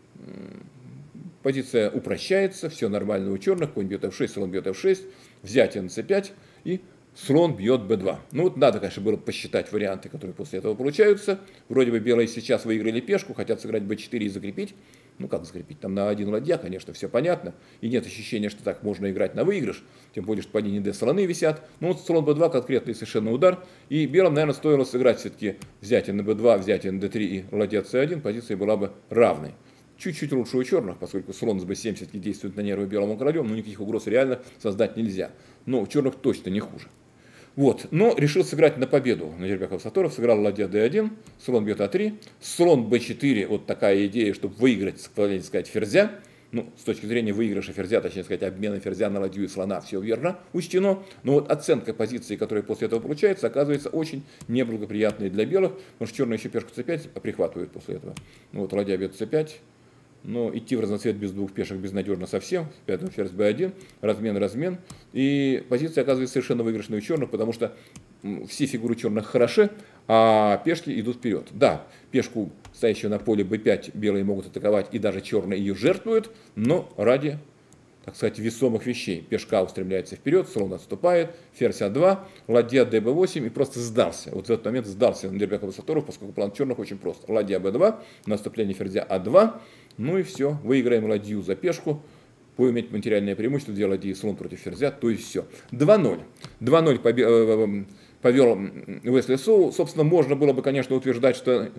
Позиция упрощается, все нормально у черных, конь бьет эф шесть, слон бьет эф шесть, взятие на цэ пять и слон бьет бэ два. Ну вот надо, конечно, было посчитать варианты, которые после этого получаются. Вроде бы белые сейчас выиграли пешку, хотят сыграть бэ четыре и закрепить. Ну как закрепить? Там на один ладья, конечно, все понятно. И нет ощущения, что так можно играть на выигрыш. Тем более, что по линии дэ слоны висят. Ну вот слон бэ два конкретный совершенно удар. И белым, наверное, стоило сыграть все-таки взятие на бэ два, взятие на дэ три и ладья цэ один. Позиция была бы равной. Чуть-чуть лучше у черных, поскольку слон с бэ семь все-таки действует на нервы белому королем, но никаких угроз реально создать нельзя. Но у черных точно не хуже. Вот, но решил сыграть на победу. Надирбеков Сатторов сыграл ладья дэ один, слон бьет а три, слон бэ четыре, вот такая идея, чтобы выиграть, так сказать, ферзя. Ну, с точки зрения выигрыша ферзя, точнее сказать, обмена ферзя на ладью и слона, все верно учтено. Но вот оценка позиции, которая после этого получается, оказывается очень неблагоприятной для белых, потому что черные еще пешку цэ пять прихватывают после этого. Ну, вот ладья бьет цэ пять. Но идти в разноцвет без двух пешек безнадежно совсем. Поэтому ферзь бэ один, размен, размен. И позиция оказывается совершенно выигрышной у черных, потому что все фигуры черных хороши, а пешки идут вперед. Да, пешку, стоящую на поле бэ пять, белые могут атаковать, и даже черные ее жертвуют, но ради, так сказать, весомых вещей. Пешка устремляется вперед, слон отступает, ферзь а два, ладья дэ бэ восемь, и просто сдался. Вот в этот момент сдался Надирбеков Сатторов, поскольку план черных очень прост. Ладья бэ два, наступление ферзя а два. Ну и все, выиграем ладью за пешку, будем иметь материальное преимущество, две ладьи и слон против ферзя, то есть все. два ноль. два ноль повел Весли Соу. Собственно, можно было бы, конечно, утверждать, что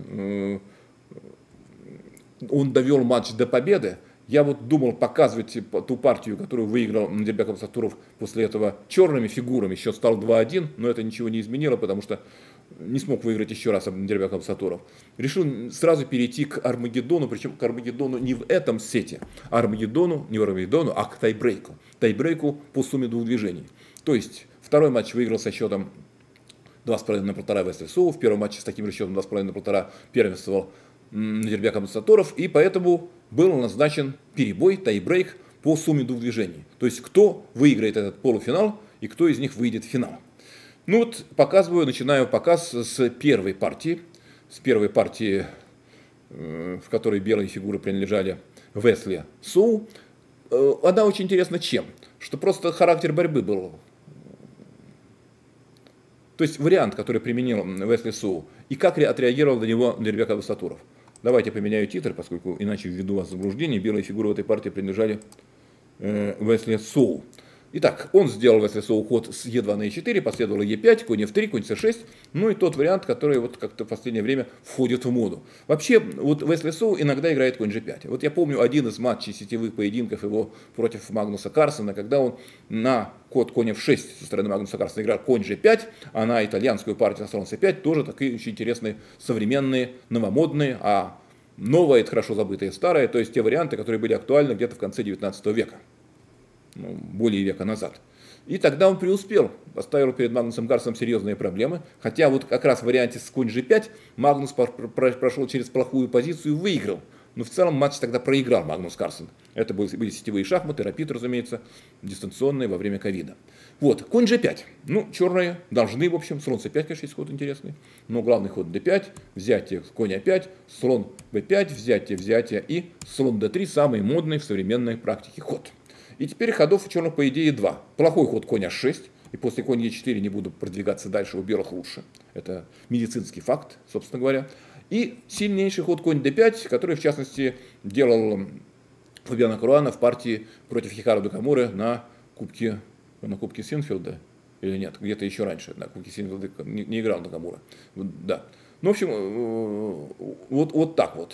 он довел матч до победы. Я вот думал показывать ту партию, которую выиграл Надирбеков Сатторов после этого черными фигурами. Счет стал два один, но это ничего не изменило, потому что не смог выиграть еще раз Надирбеков Сатторов. Решил сразу перейти к Армагеддону, причем к Армагеддону не в этом сете, а Армагеддону, не в Армагеддону, а к тайбрейку. Тайбрейку по сумме двух движений. То есть второй матч выиграл со счетом два с половиной на полтора Весли Соу. В первом матче с таким же счетом два с половиной на полтора первенствовал Надирбеков Сатторов, и поэтому был назначен перебой, тайбрейк по сумме двух движений. То есть кто выиграет этот полуфинал и кто из них выйдет в финал. Ну вот показываю, начинаю показ с первой партии, с первой партии, в которой белые фигуры принадлежали Весли Соу. Она очень интересна чем? Что просто характер борьбы был. То есть вариант, который применил Весли Соу, и как отреагировал на него Надирбеков Сатторов. Давайте поменяю титр, поскольку иначе введу вас в заблуждение. Белые фигуры в этой партии принадлежали э, Весли Соу. Итак, он сделал Весли Соу ход с е два на е четыре, последовало е пять, конь эф три, конь цэ шесть. Ну и тот вариант, который вот как-то в последнее время входит в моду. Вообще, вот Весли Соу иногда играет конь жэ пять. Вот я помню один из матчей сетевых поединков его против Магнуса Карсена, когда он на ход конь эф шесть со стороны Магнуса Карсена играл конь жэ пять, а на итальянскую партию на слон цэ пять тоже такие очень интересные, современные, новомодные, а новое — это хорошо забытое старое, то есть те варианты, которые были актуальны где-то в конце девятнадцатого века. Ну, более века назад. И тогда он преуспел, поставил перед Магнусом Карсеном серьезные проблемы, хотя вот как раз в варианте с конь жэ пять Магнус прошел через плохую позицию и выиграл. Но в целом матч тогда проиграл Магнус Карлсен. Это были, были сетевые шахматы, рапид, разумеется, дистанционные во время ковида. Вот, конь же пять. Ну, черные должны, в общем, слон цэ пять, конечно, есть ход интересный. Но главный ход дэ пять, взятие конь а пять, слон бэ пять, взятие, взятие и слон дэ три, самый модный в современной практике ход. И теперь ходов у черных, по идее, два. Плохой ход конь а шесть. И после конь е четыре не буду продвигаться дальше, у белых лучше. Это медицинский факт, собственно говоря. И сильнейший ход конь дэ пять, который, в частности, делал Фабиано Каруана в партии против Хикару Накамуры на кубке, на кубке Синфилда. Или нет, где-то еще раньше. На кубке Синфилда не, не играл Накамура. Да. Ну, в общем, вот, вот так вот.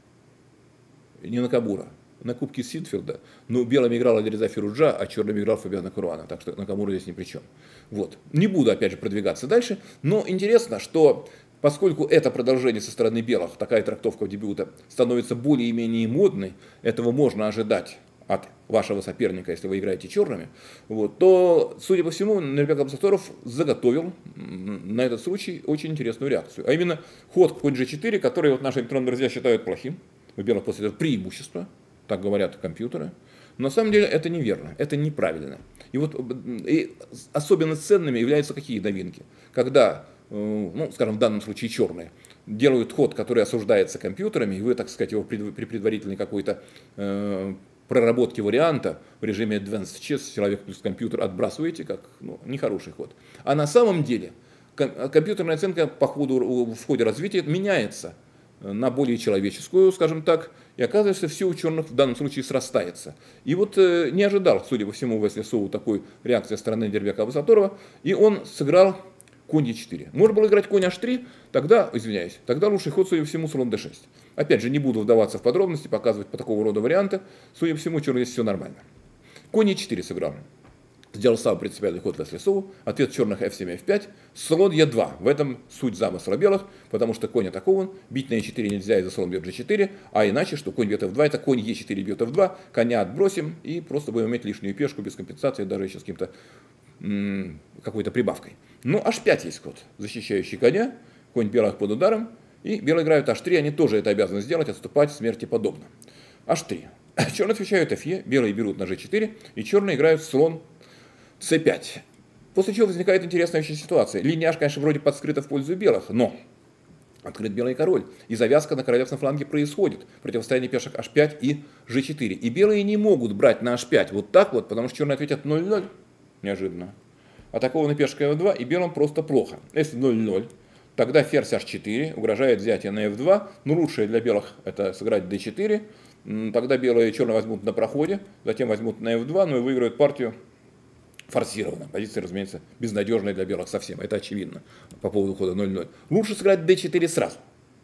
Не Накамура. На кубке Синфилда, но белыми играл Алиреза Фируджа, а черными играл Фабиано Каруана, так что Накамура здесь ни при чем. Вот. Не буду, опять же, продвигаться дальше, но интересно, что поскольку это продолжение со стороны белых, такая трактовка дебюта, становится более-менее модной, этого можно ожидать от вашего соперника, если вы играете черными, вот, то, судя по всему, Нурбек Абдусатторов заготовил на этот случай очень интересную реакцию. А именно ход конь же четыре, который вот наши электронные друзья считают плохим, у белых после этого преимущество. Так говорят компьютеры. Но на самом деле это неверно, это неправильно. И вот и особенно ценными являются какие новинки? Когда, ну, скажем, в данном случае черные, делают ход, который осуждается компьютерами, и вы, так сказать, его при предварительной какой-то э, проработке варианта в режиме Advanced Chess, человек плюс компьютер, отбрасываете как ну, нехороший ход. А на самом деле компьютерная оценка по ходу, в ходе развития меняется на более человеческую, скажем так, и оказывается, все у черных в данном случае срастается. И вот э, не ожидал, судя по всему, Весли Соу такой реакции со стороны Нурбека Абдусатторова, и он сыграл конь е четыре. Можно было играть конь аш три, тогда, извиняюсь, тогда лучший ход, судя по всему, слон дэ шесть. Опять же, не буду вдаваться в подробности, показывать по такого рода варианта, судя по всему, у черных здесь все нормально. Конь е четыре сыграл. Сделал самый принципиальный ход Весли Соу. Ответ черных эф семь, эф пять. Слон е два. В этом суть замысла белых, потому что конь атакован. Бить на е четыре нельзя, из-за слон бьет же четыре. А иначе, что конь бьет эф два, это конь е четыре бьет эф два. Коня отбросим и просто будем иметь лишнюю пешку без компенсации, даже еще с каким-то какой-то прибавкой. Но аш пять есть ход, защищающий коня. Конь белых под ударом. И белые играют аш три, они тоже это обязаны сделать, отступать смерти подобно. аш три. Черные отвечают эф е, белые берут на же четыре, и черные играют слон цэ пять. После чего возникает интересная еще ситуация. Линия H, конечно, вроде подскрыта в пользу белых, но открыт белый король. И завязка на королевском фланге происходит. Противостояние пешек аш пять и же четыре. И белые не могут брать на аш пять вот так вот, потому что черные ответят ноль ноль. Неожиданно. Атакованы пешка эф два, и белым просто плохо. Если ноль ноль, тогда ферзь аш четыре, угрожает взятие на эф два. Но лучшее для белых это сыграть дэ четыре. Тогда белые и черные возьмут на проходе, затем возьмут на эф два, ну и выиграют партию форсировано. Позиция, разумеется, безнадежная для белых совсем. Это очевидно по поводу хода ноль ноль. Лучше сыграть дэ четыре сразу.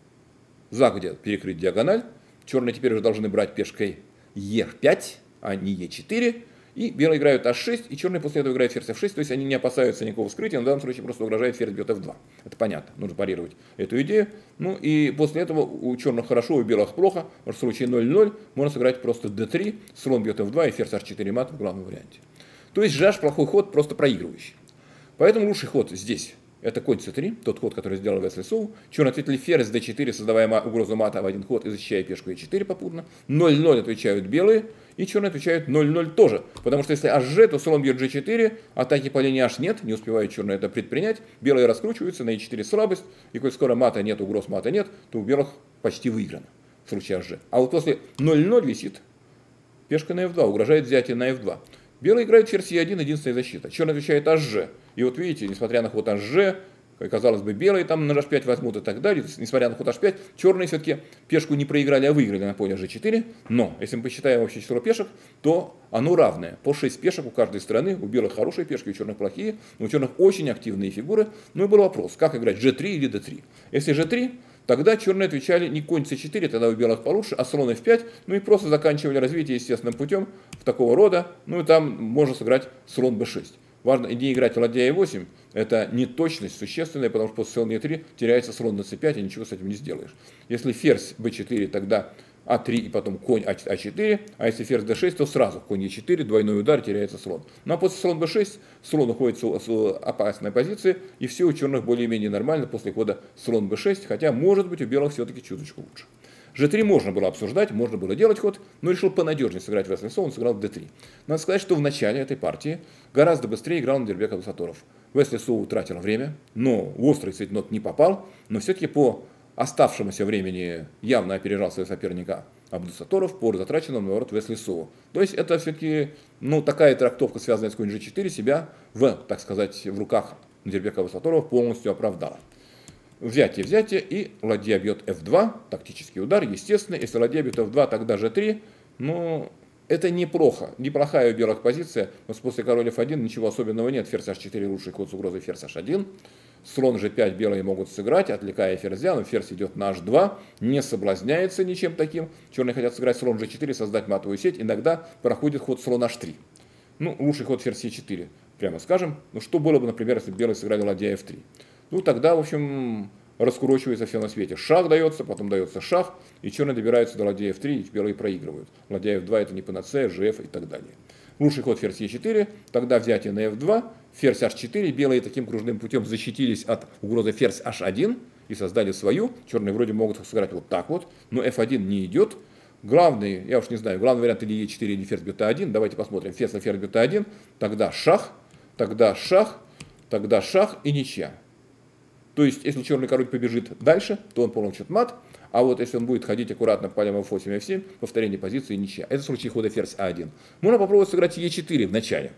Загодя перекрыть диагональ. Черные теперь уже должны брать пешкой е пять, а не е четыре. И белые играют аш шесть, и черные после этого играют ферзь эф шесть. То есть они не опасаются никакого вскрытия, но в данном случае просто угрожает ферзь бьет эф два. Это понятно, нужно парировать эту идею. Ну и после этого у черных хорошо, у белых плохо. В случае ноль ноль можно сыграть просто дэ три, слон бьет эф два и ферзь аш четыре мат в главном варианте. То есть жаш плохой ход, просто проигрывающий. Поэтому лучший ход здесь это конь цэ три, тот ход, который сделал Весли Соу. Черные ответили ферзь дэ четыре, создавая угрозу мата в один ход и защищая пешку е четыре попутно. ноль ноль отвечают белые, и черные отвечают ноль ноль тоже. Потому что если hg, то слон бьет же четыре, атаки по линии h нет, не успевают черные это предпринять. Белые раскручиваются, на е четыре слабость, и коль скоро мата нет, угроз мата нет, то у белых почти выиграно в случае hg. А вот после ноль ноль висит пешка на эф два, угрожает взятие на эф два. Белые играют ферзь е один, единственная защита. Черный отвечает hg. И вот видите, несмотря на ход hg, казалось бы, белые там на аш пять возьмут и так далее, несмотря на ход аш пять, черные все-таки пешку не проиграли, а выиграли на поле же четыре. Но, если мы посчитаем общее число пешек, то оно равное. По шесть пешек у каждой стороны, у белых хорошие пешки, у черных плохие, но у черных очень активные фигуры. Ну и был вопрос, как играть, же три или дэ три? Если же три, тогда черные отвечали не конь цэ четыре, тогда у белых получше, а слон эф пять, ну и просто заканчивали развитие естественным путем в такого рода, ну и там можно сыграть слон бэ шесть. Важно не играть ладья е восемь, это неточность существенная, потому что после слон е три теряется слон на цэ пять, и ничего с этим не сделаешь. Если ферзь бэ четыре, тогда а три и потом конь а четыре, а если ферзь дэ шесть, то сразу конь е четыре, двойной удар, теряется слон. Ну а после слон бэ шесть слон уходит с опасной позиции, и все у черных более-менее нормально после хода слон бэ шесть, хотя может быть у белых все-таки чуточку лучше. же три можно было обсуждать, можно было делать ход, но решил понадежнее сыграть в Весли Соу, он сыграл дэ три. Надо сказать, что в начале этой партии гораздо быстрее играл Нодирбек Абдусатторов. Весли Соу тратил время, но в острый цейтнот не попал, но все-таки по оставшемуся времени явно опережал своего соперника Абдусатторов по затраченному на ворот Весли Соу. То есть это все-таки ну, такая трактовка, связанная с конь же четыре, себя в, так сказать, в руках Нодирбека Абдусатторова полностью оправдала. Взятие, взятие, и ладья бьет эф два, тактический удар, естественно, если ладья бьет эф два, тогда же три, ну, это неплохо, неплохая у белых позиция, но после король эф один ничего особенного нет, ферзь аш четыре лучший ход с угрозой ферзь аш один, слон же пять белые могут сыграть, отвлекая ферзя, но ферзь идет на аш два, не соблазняется ничем таким, черные хотят сыграть слон же четыре, создать матовую сеть, иногда проходит ход слон аш три, ну, лучший ход ферзь е четыре, прямо скажем, ну, что было бы, например, если белые сыграли ладья эф три. Ну, тогда, в общем, раскурочивается все на свете. Шах дается, потом дается шах, и черные добираются до ладья эф три, и белые проигрывают. Ладья эф два это не панацея, жф и так далее. Лучший ход ферзь е четыре, тогда взятие на эф два, ферзь аш четыре, белые таким кружным путем защитились от угрозы ферзь аш один и создали свою. Черные вроде могут сыграть вот так вот, но эф один не идет. Главный, я уж не знаю, главный вариант или е четыре, или ферзь бьет а один. Давайте посмотрим. Ферзь на ферзь бьет а один, тогда шах, тогда шах, тогда шах и ничья. То есть, если черный король побежит дальше, то он получит мат, а вот если он будет ходить аккуратно по полям эф восемь, эф семь, повторение позиции ничья. Это в случае хода ферзь а один. Можно попробовать сыграть е четыре в начале.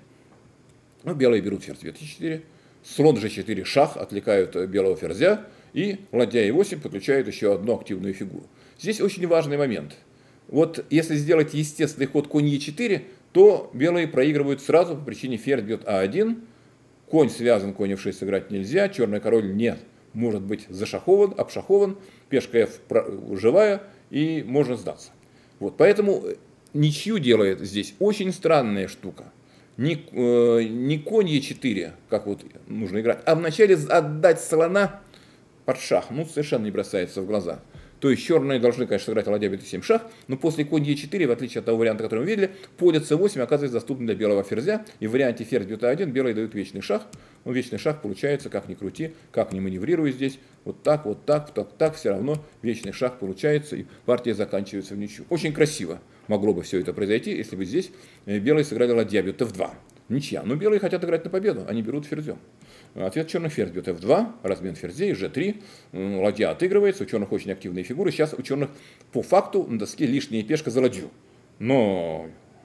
Ну, белые берут ферзь бьет е четыре, слон же четыре, шах, отвлекают белого ферзя, и ладья е восемь подключает еще одну активную фигуру. Здесь очень важный момент. Вот если сделать естественный ход конь е четыре, то белые проигрывают сразу по причине ферзь бьет а один, конь связан, конь эф шесть сыграть нельзя, черный король не может быть зашахован, обшахован, пешка f живая, и можно сдаться. Вот, поэтому ничью делает здесь очень странная штука. Не, э, не конь е четыре, как вот нужно играть, а вначале отдать слона под шах. Ну, совершенно не бросается в глаза. То есть черные должны, конечно, сыграть ладья бьет семь шах, но после конь е четыре, в отличие от того варианта, который мы видели, поле цэ восемь оказывается доступным для белого ферзя, и в варианте ферзь бьет а один белые дают вечный шах. Но вечный шах получается, как ни крути, как ни маневрируй здесь, вот так, вот так, так, так, все равно вечный шах получается, и партия заканчивается в ничью. Очень красиво могло бы все это произойти, если бы здесь белые сыграли ладья бьет эф два. Ничья. Но белые хотят играть на победу, они берут ферзем. Ответ черных: ферзь бьет эф два, размен ферзей, же три, ладья отыгрывается, у черных очень активные фигуры. Сейчас у черных по факту на доске лишняя пешка за ладью. Но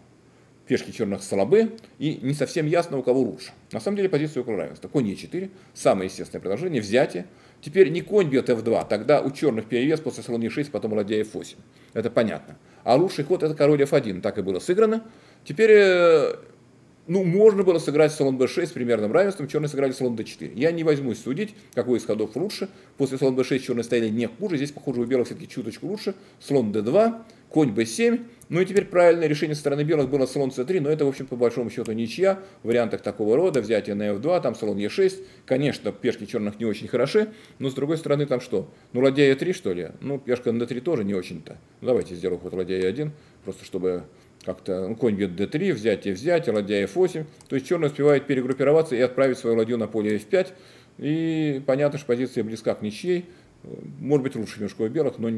пешки черных слабы, и не совсем ясно, у кого лучше. На самом деле позиция около равенства. Конь е четыре, самое естественное продолжение, взятие. Теперь не конь бьет эф два, тогда у черных перевес после слон е шесть, потом ладья эф восемь. Это понятно. А лучший ход это король эф один, так и было сыграно. Теперь... Ну, можно было сыграть слон бэ шесть с примерным равенством, черные сыграли слон дэ четыре. Я не возьмусь судить, какой из ходов лучше. После слон бэ шесть черные стояли не хуже, здесь, похоже, у белых все-таки чуточку лучше. Слон дэ два, конь бэ семь. Ну и теперь правильное решение со стороны белых было слон цэ три, но это, в общем, по большому счету ничья. В вариантах такого рода, взятие на эф два, там слон е шесть. Конечно, пешки черных не очень хороши, но с другой стороны там что? Ну, ладья е три, что ли? Ну, пешка на дэ три тоже не очень-то. Ну, давайте сделаем ход ладья е один, просто чтобы... Как-то ну, конь бьет дэ три, взятие, взятие, ладья эф восемь. То есть черный успевает перегруппироваться и отправить свою ладью на поле эф пять. И понятно, что позиция близка к ничьей. Может быть лучше немножко у белых, но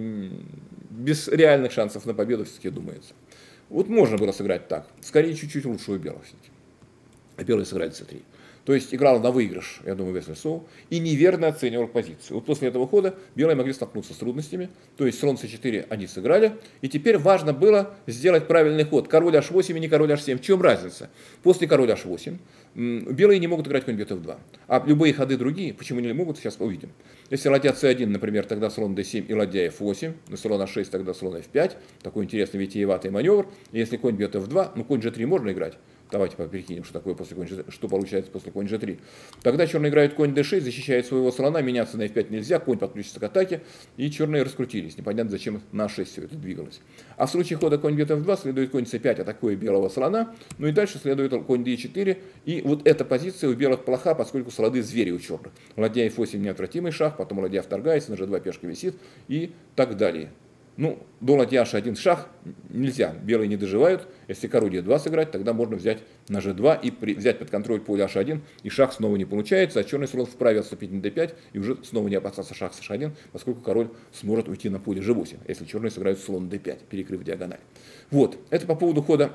без реальных шансов на победу все-таки думается. Вот можно было сыграть так. Скорее чуть-чуть лучше у белых все-таки. А белые сыграли цэ три. То есть играл на выигрыш, я думаю, Весли Соу, и неверно оценивал позицию. Вот после этого хода белые могли столкнуться с трудностями, то есть слон цэ четыре они сыграли, и теперь важно было сделать правильный ход. Король аш восемь и не король аш семь. В чем разница? После король аш восемь белые не могут играть конь бьет эф два, а любые ходы другие, почему не могут, сейчас увидим. Если ладья цэ один, например, тогда слон дэ семь и ладья эф восемь, слон аш шесть, тогда слон эф пять, такой интересный витиеватый маневр, и если конь бьет эф два, ну конь же три можно играть. Давайте перекинем, что такое после конь же три, что получается после конь же три. Тогда черные играют конь дэ шесть, защищает своего слона, меняться на эф пять нельзя, конь подключится к атаке, и черные раскрутились. Непонятно, зачем на а шесть все это двигалось. А в случае хода конь бьет эф два следует конь цэ пять, атакуя белого слона, ну и дальше следует конь дэ четыре, и вот эта позиция у белых плоха, поскольку слоны звери у черных. Ладья эф восемь неотвратимый шаг, потом ладья вторгается, на же два пешка висит и так далее. Ну, до ладья эйч один шах нельзя, белые не доживают. Если король е два сыграть, тогда можно взять на же два и при, взять под контроль поле эйч один, и шах снова не получается, а черный слон вправе отступить на дэ пять, и уже снова не опасаться шах с эйч один, поскольку король сможет уйти на поле же восемь, если черные сыграют слон дэ пять, перекрыв диагональ. Вот, это по поводу хода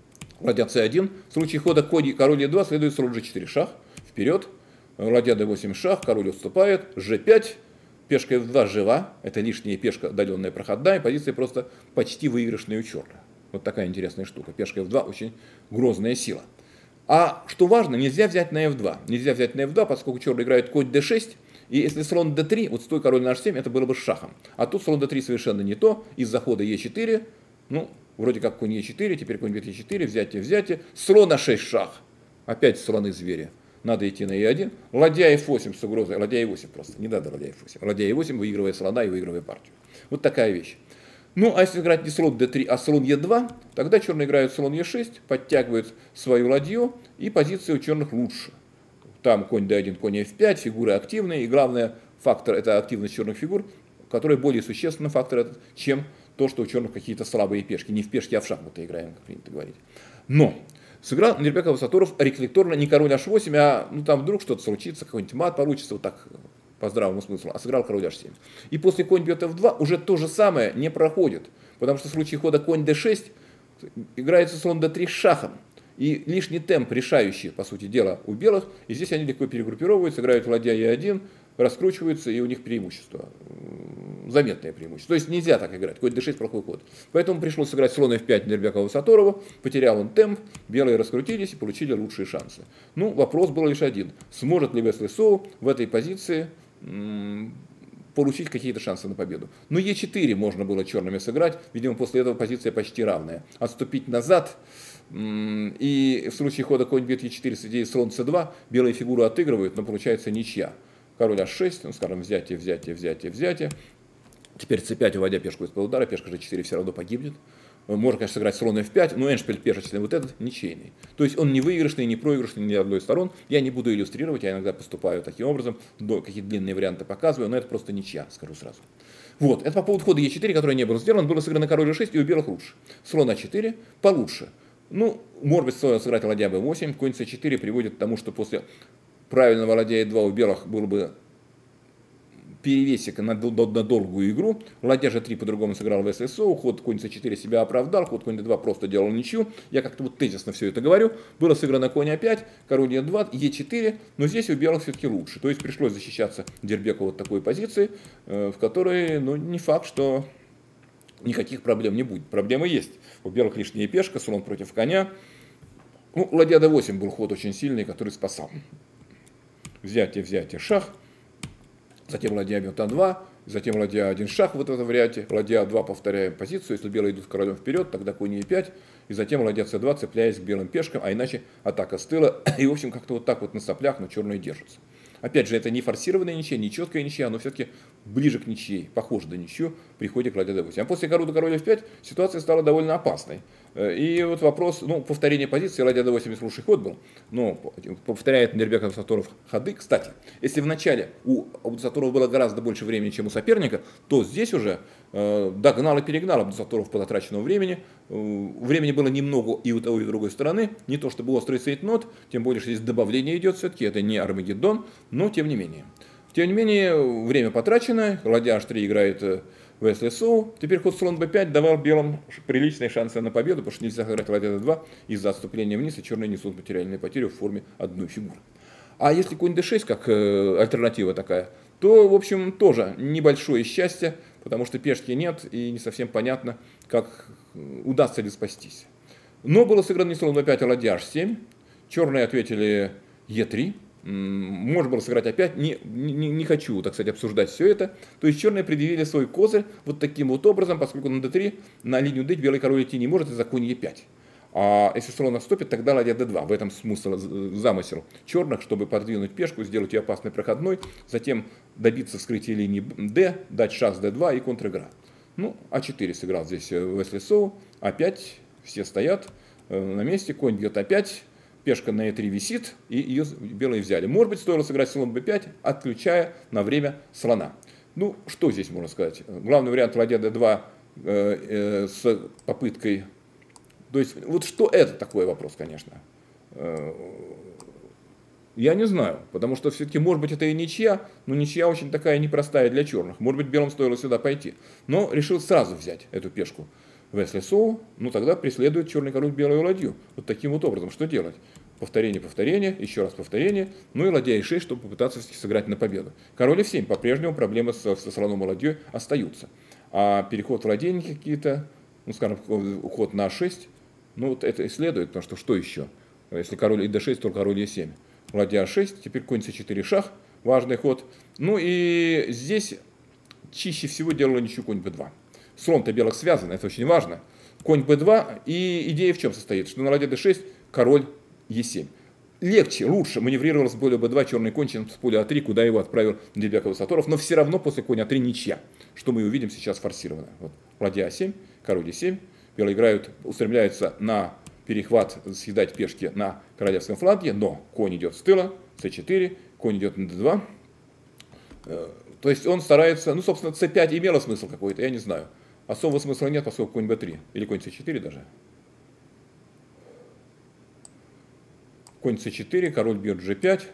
ладья цэ один. В случае хода король е два следует слон же четыре шах, вперед, ладья дэ восемь шах, король отступает, же пять, пешка эф два жива, это лишняя пешка, удаленная проходная, позиция просто почти выигрышная у черных. Вот такая интересная штука. Пешка эф два очень грозная сила. А что важно, нельзя взять на эф два. Нельзя взять на эф два, поскольку черный играет конь дэ шесть, и если слон дэ три, вот стой король на эйч семь, это было бы с шахом. А тут слон дэ три совершенно не то, из-за хода е четыре, ну, вроде как конь е четыре, теперь конь бьет е четыре, взятие, взятие, слон а шесть шах, опять слоны звери. Надо идти на е один. Ладья эф восемь с угрозой. Ладья е восемь просто. Не надо ладья эф восемь. Ладья е восемь, выигрывая слона и выигрывая партию. Вот такая вещь. Ну, а если играть не слон дэ три, а слон е два, тогда черные играют слон е шесть, подтягивают свою ладью, и позиция у черных лучше. Там конь дэ один, конь эф пять, фигуры активные, и главный фактор – это активность черных фигур, который более существенный фактор, чем то, что у черных какие-то слабые пешки. Не в пешки, а в шахматы играем, как принято говорить. Но сыграл Нурбеков Сатторов рефлекторно не король эйч восемь, а ну там вдруг что-то случится, какой-нибудь мат получится, вот так по здравому смыслу, а сыграл король эйч семь. И после конь бьет эф два уже то же самое не проходит, потому что в случае хода конь дэ шесть играется слон дэ три с шахом. И лишний темп решающий, по сути дела, у белых, и здесь они легко перегруппировываются, играют ладья е один, раскручиваются, и у них преимущество, заметное преимущество. То есть нельзя так играть, конь дэ шесть плохой ход. Поэтому пришлось сыграть слон эф пять Нурбекову Сатторову, потерял он темп, белые раскрутились и получили лучшие шансы. Ну, вопрос был лишь один, сможет ли Весли Соу в этой позиции м- получить какие-то шансы на победу. Но е четыре можно было черными сыграть, видимо, после этого позиция почти равная. Отступить назад, м- и в случае хода конь бьет е четыре с идеей слон цэ два, белые фигуры отыгрывают, но получается ничья. Король эйч шесть, ну, скажем, взятие, взятие, взятие, взятие. Теперь цэ пять, уводя пешку из-под удара, пешка же четыре все равно погибнет. Можно, конечно, сыграть слон эф пять, но эндшпиль пешечный вот этот ничейный. То есть он не выигрышный, не проигрышный ни одной из сторон. Я не буду иллюстрировать, я иногда поступаю таким образом, какие-то длинные варианты показываю, но это просто ничья, скажу сразу. Вот, это по поводу хода е четыре, который не был сделан, было сыграно король же шесть, и у белых лучше. Слон а четыре получше. Ну, может быть, стоило сыграть ладья бэ восемь, конь цэ четыре приводит к тому, что после правильного ладья е два у белых был бы перевесик на, на, на долгую игру. Ладья же три по-другому сыграл Весли Соу, ход конь цэ четыре себя оправдал, ход конь дэ два просто делал ничью. Я как-то вот тезисно все это говорю. Было сыграно конь а пять, король е два, е четыре, но здесь у белых все-таки лучше. То есть пришлось защищаться Дербеку вот такой позиции, в которой, ну, не факт, что никаких проблем не будет. Проблемы есть. У белых лишняя пешка, слон против коня. Ну, ладья дэ восемь был ход очень сильный, который спасал. Взятие, взятие, шах. Затем ладья бьет а два, затем ладья один шах в этом варианте. Ладья а два повторяем позицию, если белые идут королем вперед, тогда конь е пять. И затем ладья цэ два, цепляясь к белым пешкам, а иначе атака с тыла. И, в общем, как-то вот так вот на соплях, но черные держатся. Опять же, это не форсированная ничья, не четкая ничья, но все-таки ближе к ничьей, похоже на ничью, при ходе к ладья дэ восемь. А после король король эф пять ситуация стала довольно опасной. И вот вопрос, ну, повторение позиции, ладья дэ восемь лучший ход был, но повторяет Нурбеков Сатторов ходы. Кстати, если вначале у Абдусатторова было гораздо больше времени, чем у соперника, то здесь уже э, догнал и перегнал Абдусатторов по затраченному времени. Э, времени было немного и у того, и у другой стороны. Не то чтобы острый цейтнот, тем более, что здесь добавление идет все-таки, это не Армагеддон, но тем не менее. Тем не менее, время потрачено, ладья аш три играет Весли Соу. Теперь ход слон бэ пять давал белым приличные шансы на победу, потому что нельзя играть ладья дэ два из-за отступления вниз, и черные несут материальные потери в форме одной фигуры. А если конь дэ шесть, как э, альтернатива такая, то, в общем, тоже небольшое счастье, потому что пешки нет, и не совсем понятно, как удастся ли спастись. Но было сыграно не слон бэ пять, а ладья аш семь. Черные ответили е три. Можно было сыграть опять, не, не, не хочу, так сказать, обсуждать все это. То есть черные предъявили свой козырь вот таким вот образом, поскольку на дэ три, на линию дэ белый король идти не может из-за конь е пять. А если слон отступит, тогда ладья дэ два. В этом смысл, замысел черных, чтобы подвинуть пешку, сделать ее опасной проходной, затем добиться вскрытия линии d, дать шах с дэ два и контр-игра. Ну, а четыре сыграл здесь Весли Соу, а пять, все стоят на месте, конь бьет а пять. Пешка на е три висит, и ее белые взяли. Может быть, стоило сыграть слон бэ пять, отключая на время слона. Ну, что здесь можно сказать? Главный вариант ладья дэ два э, э, с попыткой... То есть, вот что это такой вопрос, конечно. Э, я не знаю, потому что все-таки, может быть, это и ничья, но ничья очень такая непростая для черных. Может быть, белым стоило сюда пойти. Но решил сразу взять эту пешку Весли Соу, ну тогда преследует черный король белую ладью. Вот таким вот образом. Что делать? Повторение, повторение, еще раз повторение, ну и ладья и шесть, чтобы попытаться сыграть на победу. Король эф семь, по-прежнему проблемы со, со слоном и ладьей остаются. А переход в ладейники какие-то, ну скажем, уход на а шесть, ну вот это и следует, потому что что еще? Если король и дэ шесть, то король е семь. Ладья а шесть, теперь конь цэ четыре шах, важный ход. Ну и здесь чище всего делала ничью конь бэ два. Слон-то белых связан, это очень важно. Конь бэ два, и идея в чем состоит? Что на ладья дэ шесть король е семь. Легче, лучше маневрировал с поля бэ два черный конь, чем с поля а три, куда его отправил Дербяков и Сатторов, но все равно после коня а три ничья, что мы увидим сейчас форсированно. Вот. Ладья а семь, король е семь, белые играют, устремляются на перехват, съедать пешки на королевском фланге, но конь идет с тыла, цэ четыре, конь идет на дэ два. То есть он старается, ну собственно цэ пять имело смысл какой-то, я не знаю. Особого смысла нет, поскольку конь бэ три, или конь цэ четыре даже. Конь цэ четыре, король бьет джэ пять,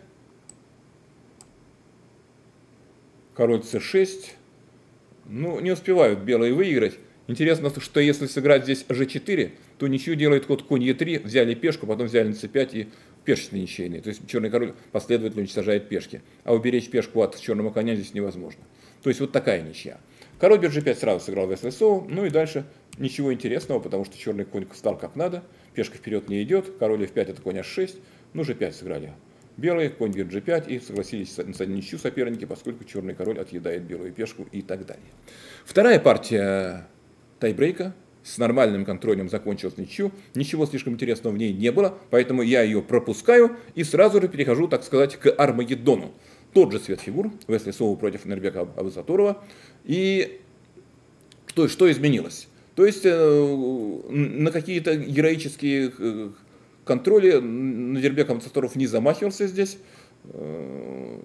король цэ шесть. Ну, не успевают белые выиграть. Интересно, что если сыграть здесь жэ четыре, то ничью делает ход конь е три, взяли пешку, потом взяли на цэ пять и пешечные ничейные. То есть черный король последовательно уничтожает пешки. А уберечь пешку от черного коня здесь невозможно. То есть вот такая ничья. Король бьет джэ пять сразу сыграл Весли Соу, ну и дальше ничего интересного, потому что черный конь встал как надо, пешка вперед не идет, король эф пять это конь аш шесть, ну жэ пять сыграли белые, конь бьет джэ пять и согласились на ничью соперники, поскольку черный король отъедает белую пешку и так далее. Вторая партия тайбрейка с нормальным контролем закончилась ничью, ничего слишком интересного в ней не было, поэтому я ее пропускаю и сразу же перехожу, так сказать, к Армагеддону. Тот же цвет фигур, Весли Соу против Нурбека Абысатурова. И что, что изменилось? То есть э, на какие-то героические э, контроли Нурбек Абысатуров не замахивался здесь. Э,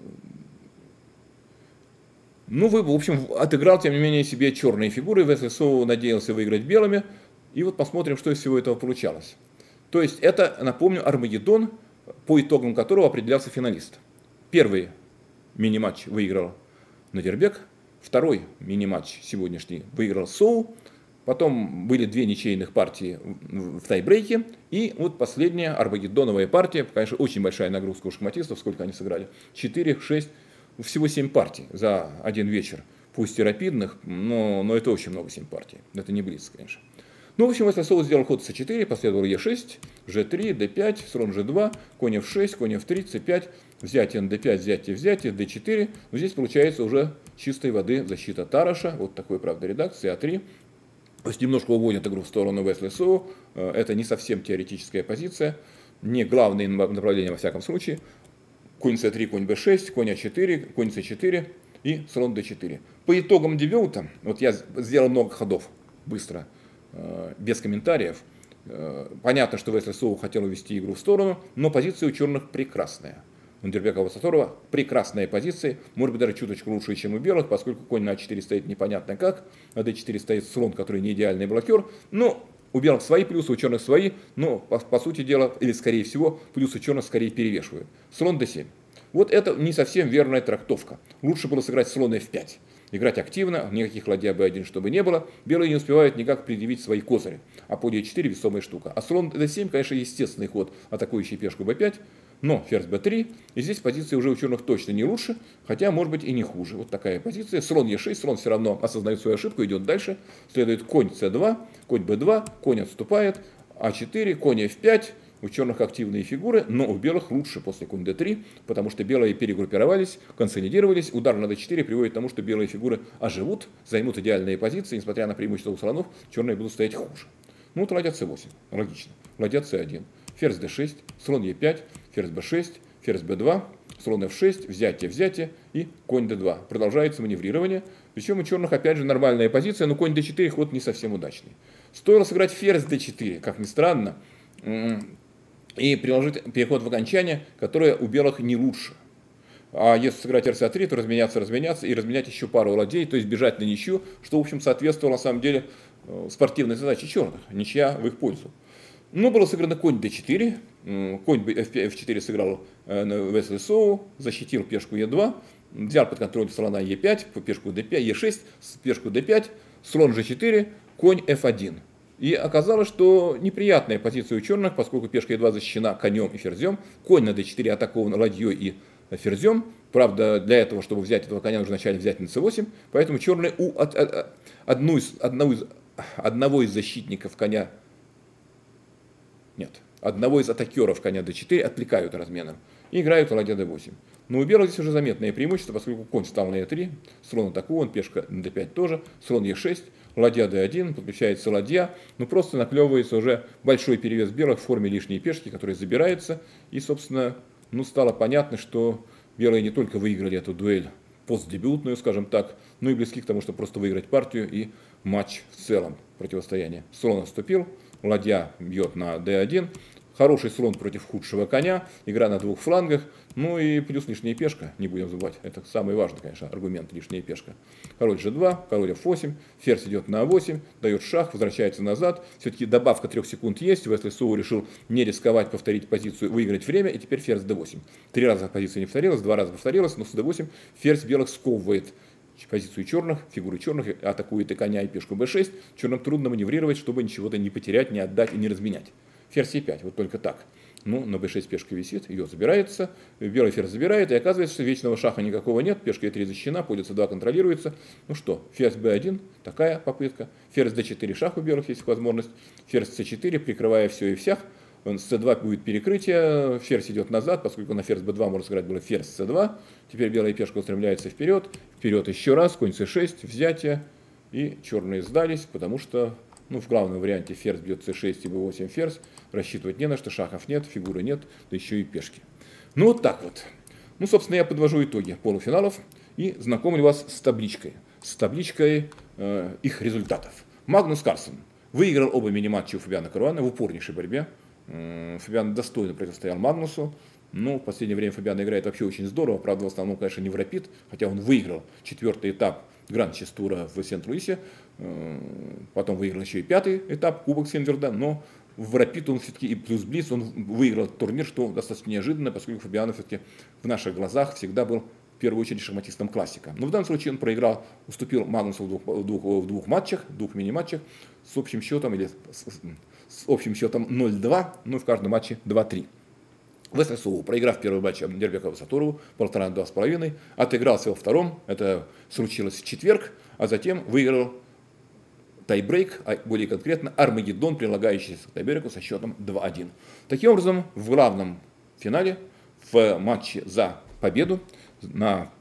ну, вы, в общем, отыграл, тем не менее, себе черные фигуры. Весли Соу надеялся выиграть белыми. И вот посмотрим, что из всего этого получалось. То есть это, напомню, Армагеддон, по итогам которого определялся финалист. Первый мини-матч выиграл Нурбек, второй мини-матч сегодняшний выиграл Соу, потом были две ничейных партии в тайбрейке, и вот последняя армагеддоновая партия, конечно, очень большая нагрузка у шахматистов, сколько они сыграли, четыре, шесть, всего семь партий за один вечер, пусть и рапидных, но, но это очень много, семь партий, это не блиц, конечно. Ну, в общем, Весли Соу сделал ход цэ четыре, последовал е шесть, жэ три, дэ пять, слон жэ два, конь эф шесть, конь эф три, цэ пять, взятие на дэ пять, взятие, взятие, дэ четыре. Но здесь получается уже чистой воды защита Тараша, вот такой, правда, редакция, а три. То есть немножко уводит игру в сторону Весли Соу, это не совсем теоретическая позиция, не главное направление во всяком случае. Конь цэ три, конь бэ шесть, конь а четыре, конь цэ четыре и слон дэ четыре. По итогам дебюта, вот я сделал много ходов быстро, без комментариев. Понятно, что Весли Соу хотел увести игру в сторону, но позиция у черных прекрасная. У Нурбека Абысатурова прекрасная позиция, может быть даже чуточку лучше, чем у белых, поскольку конь на а четыре стоит непонятно как, на дэ четыре стоит слон, который не идеальный блокер. Но у белых свои плюсы, у черных свои, но по, по сути дела, или скорее всего, плюсы черных скорее перевешивают. Слон дэ семь. Вот это не совсем верная трактовка. Лучше было сыграть слон эф пять. Играть активно, никаких ладья бэ один, чтобы не было. Белые не успевают никак предъявить свои козыри. А поле е четыре весомая штука. А слон дэ семь, конечно, естественный ход, атакующий пешку бэ пять. Но ферзь бэ три. И здесь позиция уже у черных точно не лучше, хотя может быть и не хуже. Вот такая позиция. Слон е шесть, слон все равно осознает свою ошибку, идет дальше. Следует конь цэ два, конь бэ два, конь отступает, а четыре, конь эф пять. У черных активные фигуры, но у белых лучше после конь дэ три, потому что белые перегруппировались, консолидировались. Удар на дэ четыре приводит к тому, что белые фигуры оживут, займут идеальные позиции, несмотря на преимущество у слонов, черные будут стоять хуже. Ну вот ладья цэ восемь, логично. Ладья цэ один, ферзь дэ шесть, слон е пять, ферзь бэ шесть, ферзь бэ два, слон эф шесть, взятие, взятие и конь дэ два. Продолжается маневрирование. Причем у черных опять же нормальная позиция, но конь дэ четыре ход не совсем удачный. Стоило сыграть ферзь дэ четыре, как ни странно, и приложить переход в окончание, которое у белых не лучше. А если сыграть эр цэ три, то разменяться, разменяться и разменять еще пару ладей, то есть бежать на ничью, что, в общем, соответствовало, на самом деле, спортивной задачи черных, ничья в их пользу. Но было сыграно конь дэ четыре, конь эф четыре сыграл Весли Соу, защитил пешку е два, взял под контроль слона е пять, пешку дэ пять, е шесть, пешку дэ пять, слон же четыре, конь эф один. И оказалось, что неприятная позиция у черных, поскольку пешка е два защищена конем и ферзем, конь на дэ четыре атакован ладьей и ферзем. Правда, для этого, чтобы взять этого коня, нужно вначале взять на цэ восемь, поэтому черные у от, от, одну из, одного, из, одного из защитников коня, нет, одного из атакеров коня дэ четыре отвлекают разменом и играют ладья дэ восемь. Но у белых здесь уже заметное преимущество, поскольку конь встал на е три, слон атакован, пешка на дэ пять тоже, слон е шесть, ладья дэ один, подключается ладья, но просто наклевывается уже большой перевес белых в форме лишней пешки, которая забирается, и, собственно, ну, стало понятно, что белые не только выиграли эту дуэль постдебютную, скажем так, но и близки к тому, чтобы просто выиграть партию и матч в целом противостояния. Слон отступил, ладья бьет на дэ один, хороший слон против худшего коня, игра на двух флангах, ну и плюс лишняя пешка, не будем забывать, это самый важный, конечно, аргумент, лишняя пешка. Король же два, король эф восемь, ферзь идет на а восемь, дает шах, возвращается назад, все-таки добавка трех секунд есть, Весли Соу решил не рисковать, повторить позицию, выиграть время, и теперь ферзь дэ восемь. Три раза позиция не повторилась, два раза повторилась, но с дэ восемь ферзь белых сковывает позицию черных, фигуры черных, атакует и коня, и пешку бэ шесть, черным трудно маневрировать, чтобы ничего-то не потерять, не отдать и не разменять. Ферзь е пять, вот только так. Ну, на бэ шесть пешка висит, ее забирается, белый ферзь забирает, и оказывается, что вечного шаха никакого нет, пешка е три защищена, поле цэ два контролируется. Ну что, ферзь бэ один, такая попытка, ферзь дэ четыре, шах у белых есть возможность, ферзь цэ четыре, прикрывая все и всех, с цэ два будет перекрытие, ферзь идет назад, поскольку на ферзь бэ два можно сыграть было ферзь цэ два, теперь белая пешка устремляется вперед, вперед еще раз, конь цэ шесть, взятие, и черные сдались, потому что... Ну, в главном варианте ферзь бьет цэ шесть и бэ восемь ферзь. Рассчитывать не на что, шахов нет, фигуры нет, да еще и пешки. Ну, вот так вот. Ну, собственно, я подвожу итоги полуфиналов и знакомлю вас с табличкой. С табличкой э, их результатов. Магнус Карлсен выиграл оба мини-матча у Фабиана Каруана в упорнейшей борьбе. Э, Фабиан достойно противостоял Магнусу. Ну, в последнее время Фабиан играет вообще очень здорово. Правда, в основном, конечно, не в рапид, хотя он выиграл четвертый этап Гранд-Чес тура в Сент-Луисе. Потом выиграл еще и пятый этап, Кубок Синверда, но в рапид он все-таки и плюс близ, он выиграл турнир, что достаточно неожиданно, поскольку Фабиано все-таки в наших глазах всегда был в первую очередь шахматистом классика. Но в данном случае он проиграл, уступил Магнусу в двух, в двух, в двух матчах, в двух мини-матчах с общим счетом, или с, с общим счетом ноль-два, ну и в каждом матче два-три. Весли Соу, проиграв первый матч Дербекову Сатурову, полтора-два с половиной, отыгрался во втором, это случилось в четверг, а затем выиграл тайбрейк, а более конкретно Армагеддон, прилагающийся к тайбрейку со счетом два-один. Таким образом, в главном финале, в матче за победу, на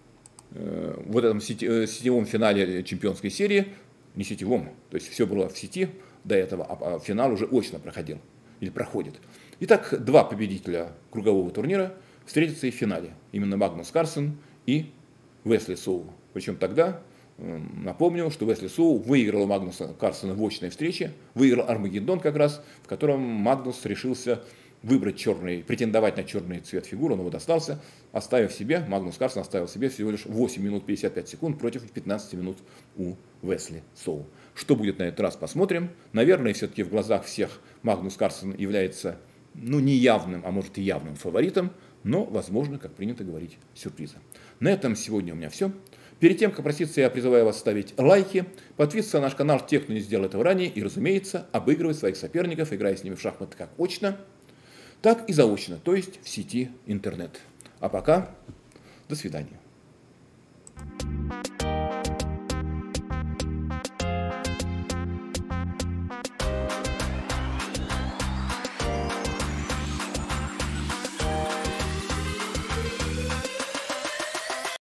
э, вот этом сети, э, сетевом финале чемпионской серии, не сетевом, то есть все было в сети до этого, а, а финал уже очно проходил, или проходит. Итак, два победителя кругового турнира встретятся и в финале. Именно Магнус Карлсен и Весли Соу. Причем тогда, напомню, что Весли Соу выиграл Магнуса Карлсена в очной встрече, выиграл Армагеддон как раз, в котором Магнус решился выбрать черный, претендовать на черный цвет фигуры, он его достался, оставив себе, Магнус Карлсен оставил себе всего лишь восемь минут пятьдесят пять секунд против пятнадцати минут у Весли Соу. Что будет на этот раз, посмотрим. Наверное, все-таки в глазах всех Магнус Карлсен является, ну, не явным, а может и явным фаворитом, но, возможно, как принято говорить, сюрпризом. На этом сегодня у меня все. Перед тем, как проситься, я призываю вас ставить лайки, подписываться на наш канал, те, кто не сделал этого ранее, и, разумеется, обыгрывать своих соперников, играя с ними в шахматы как очно, так и заочно, то есть в сети интернет. А пока, до свидания.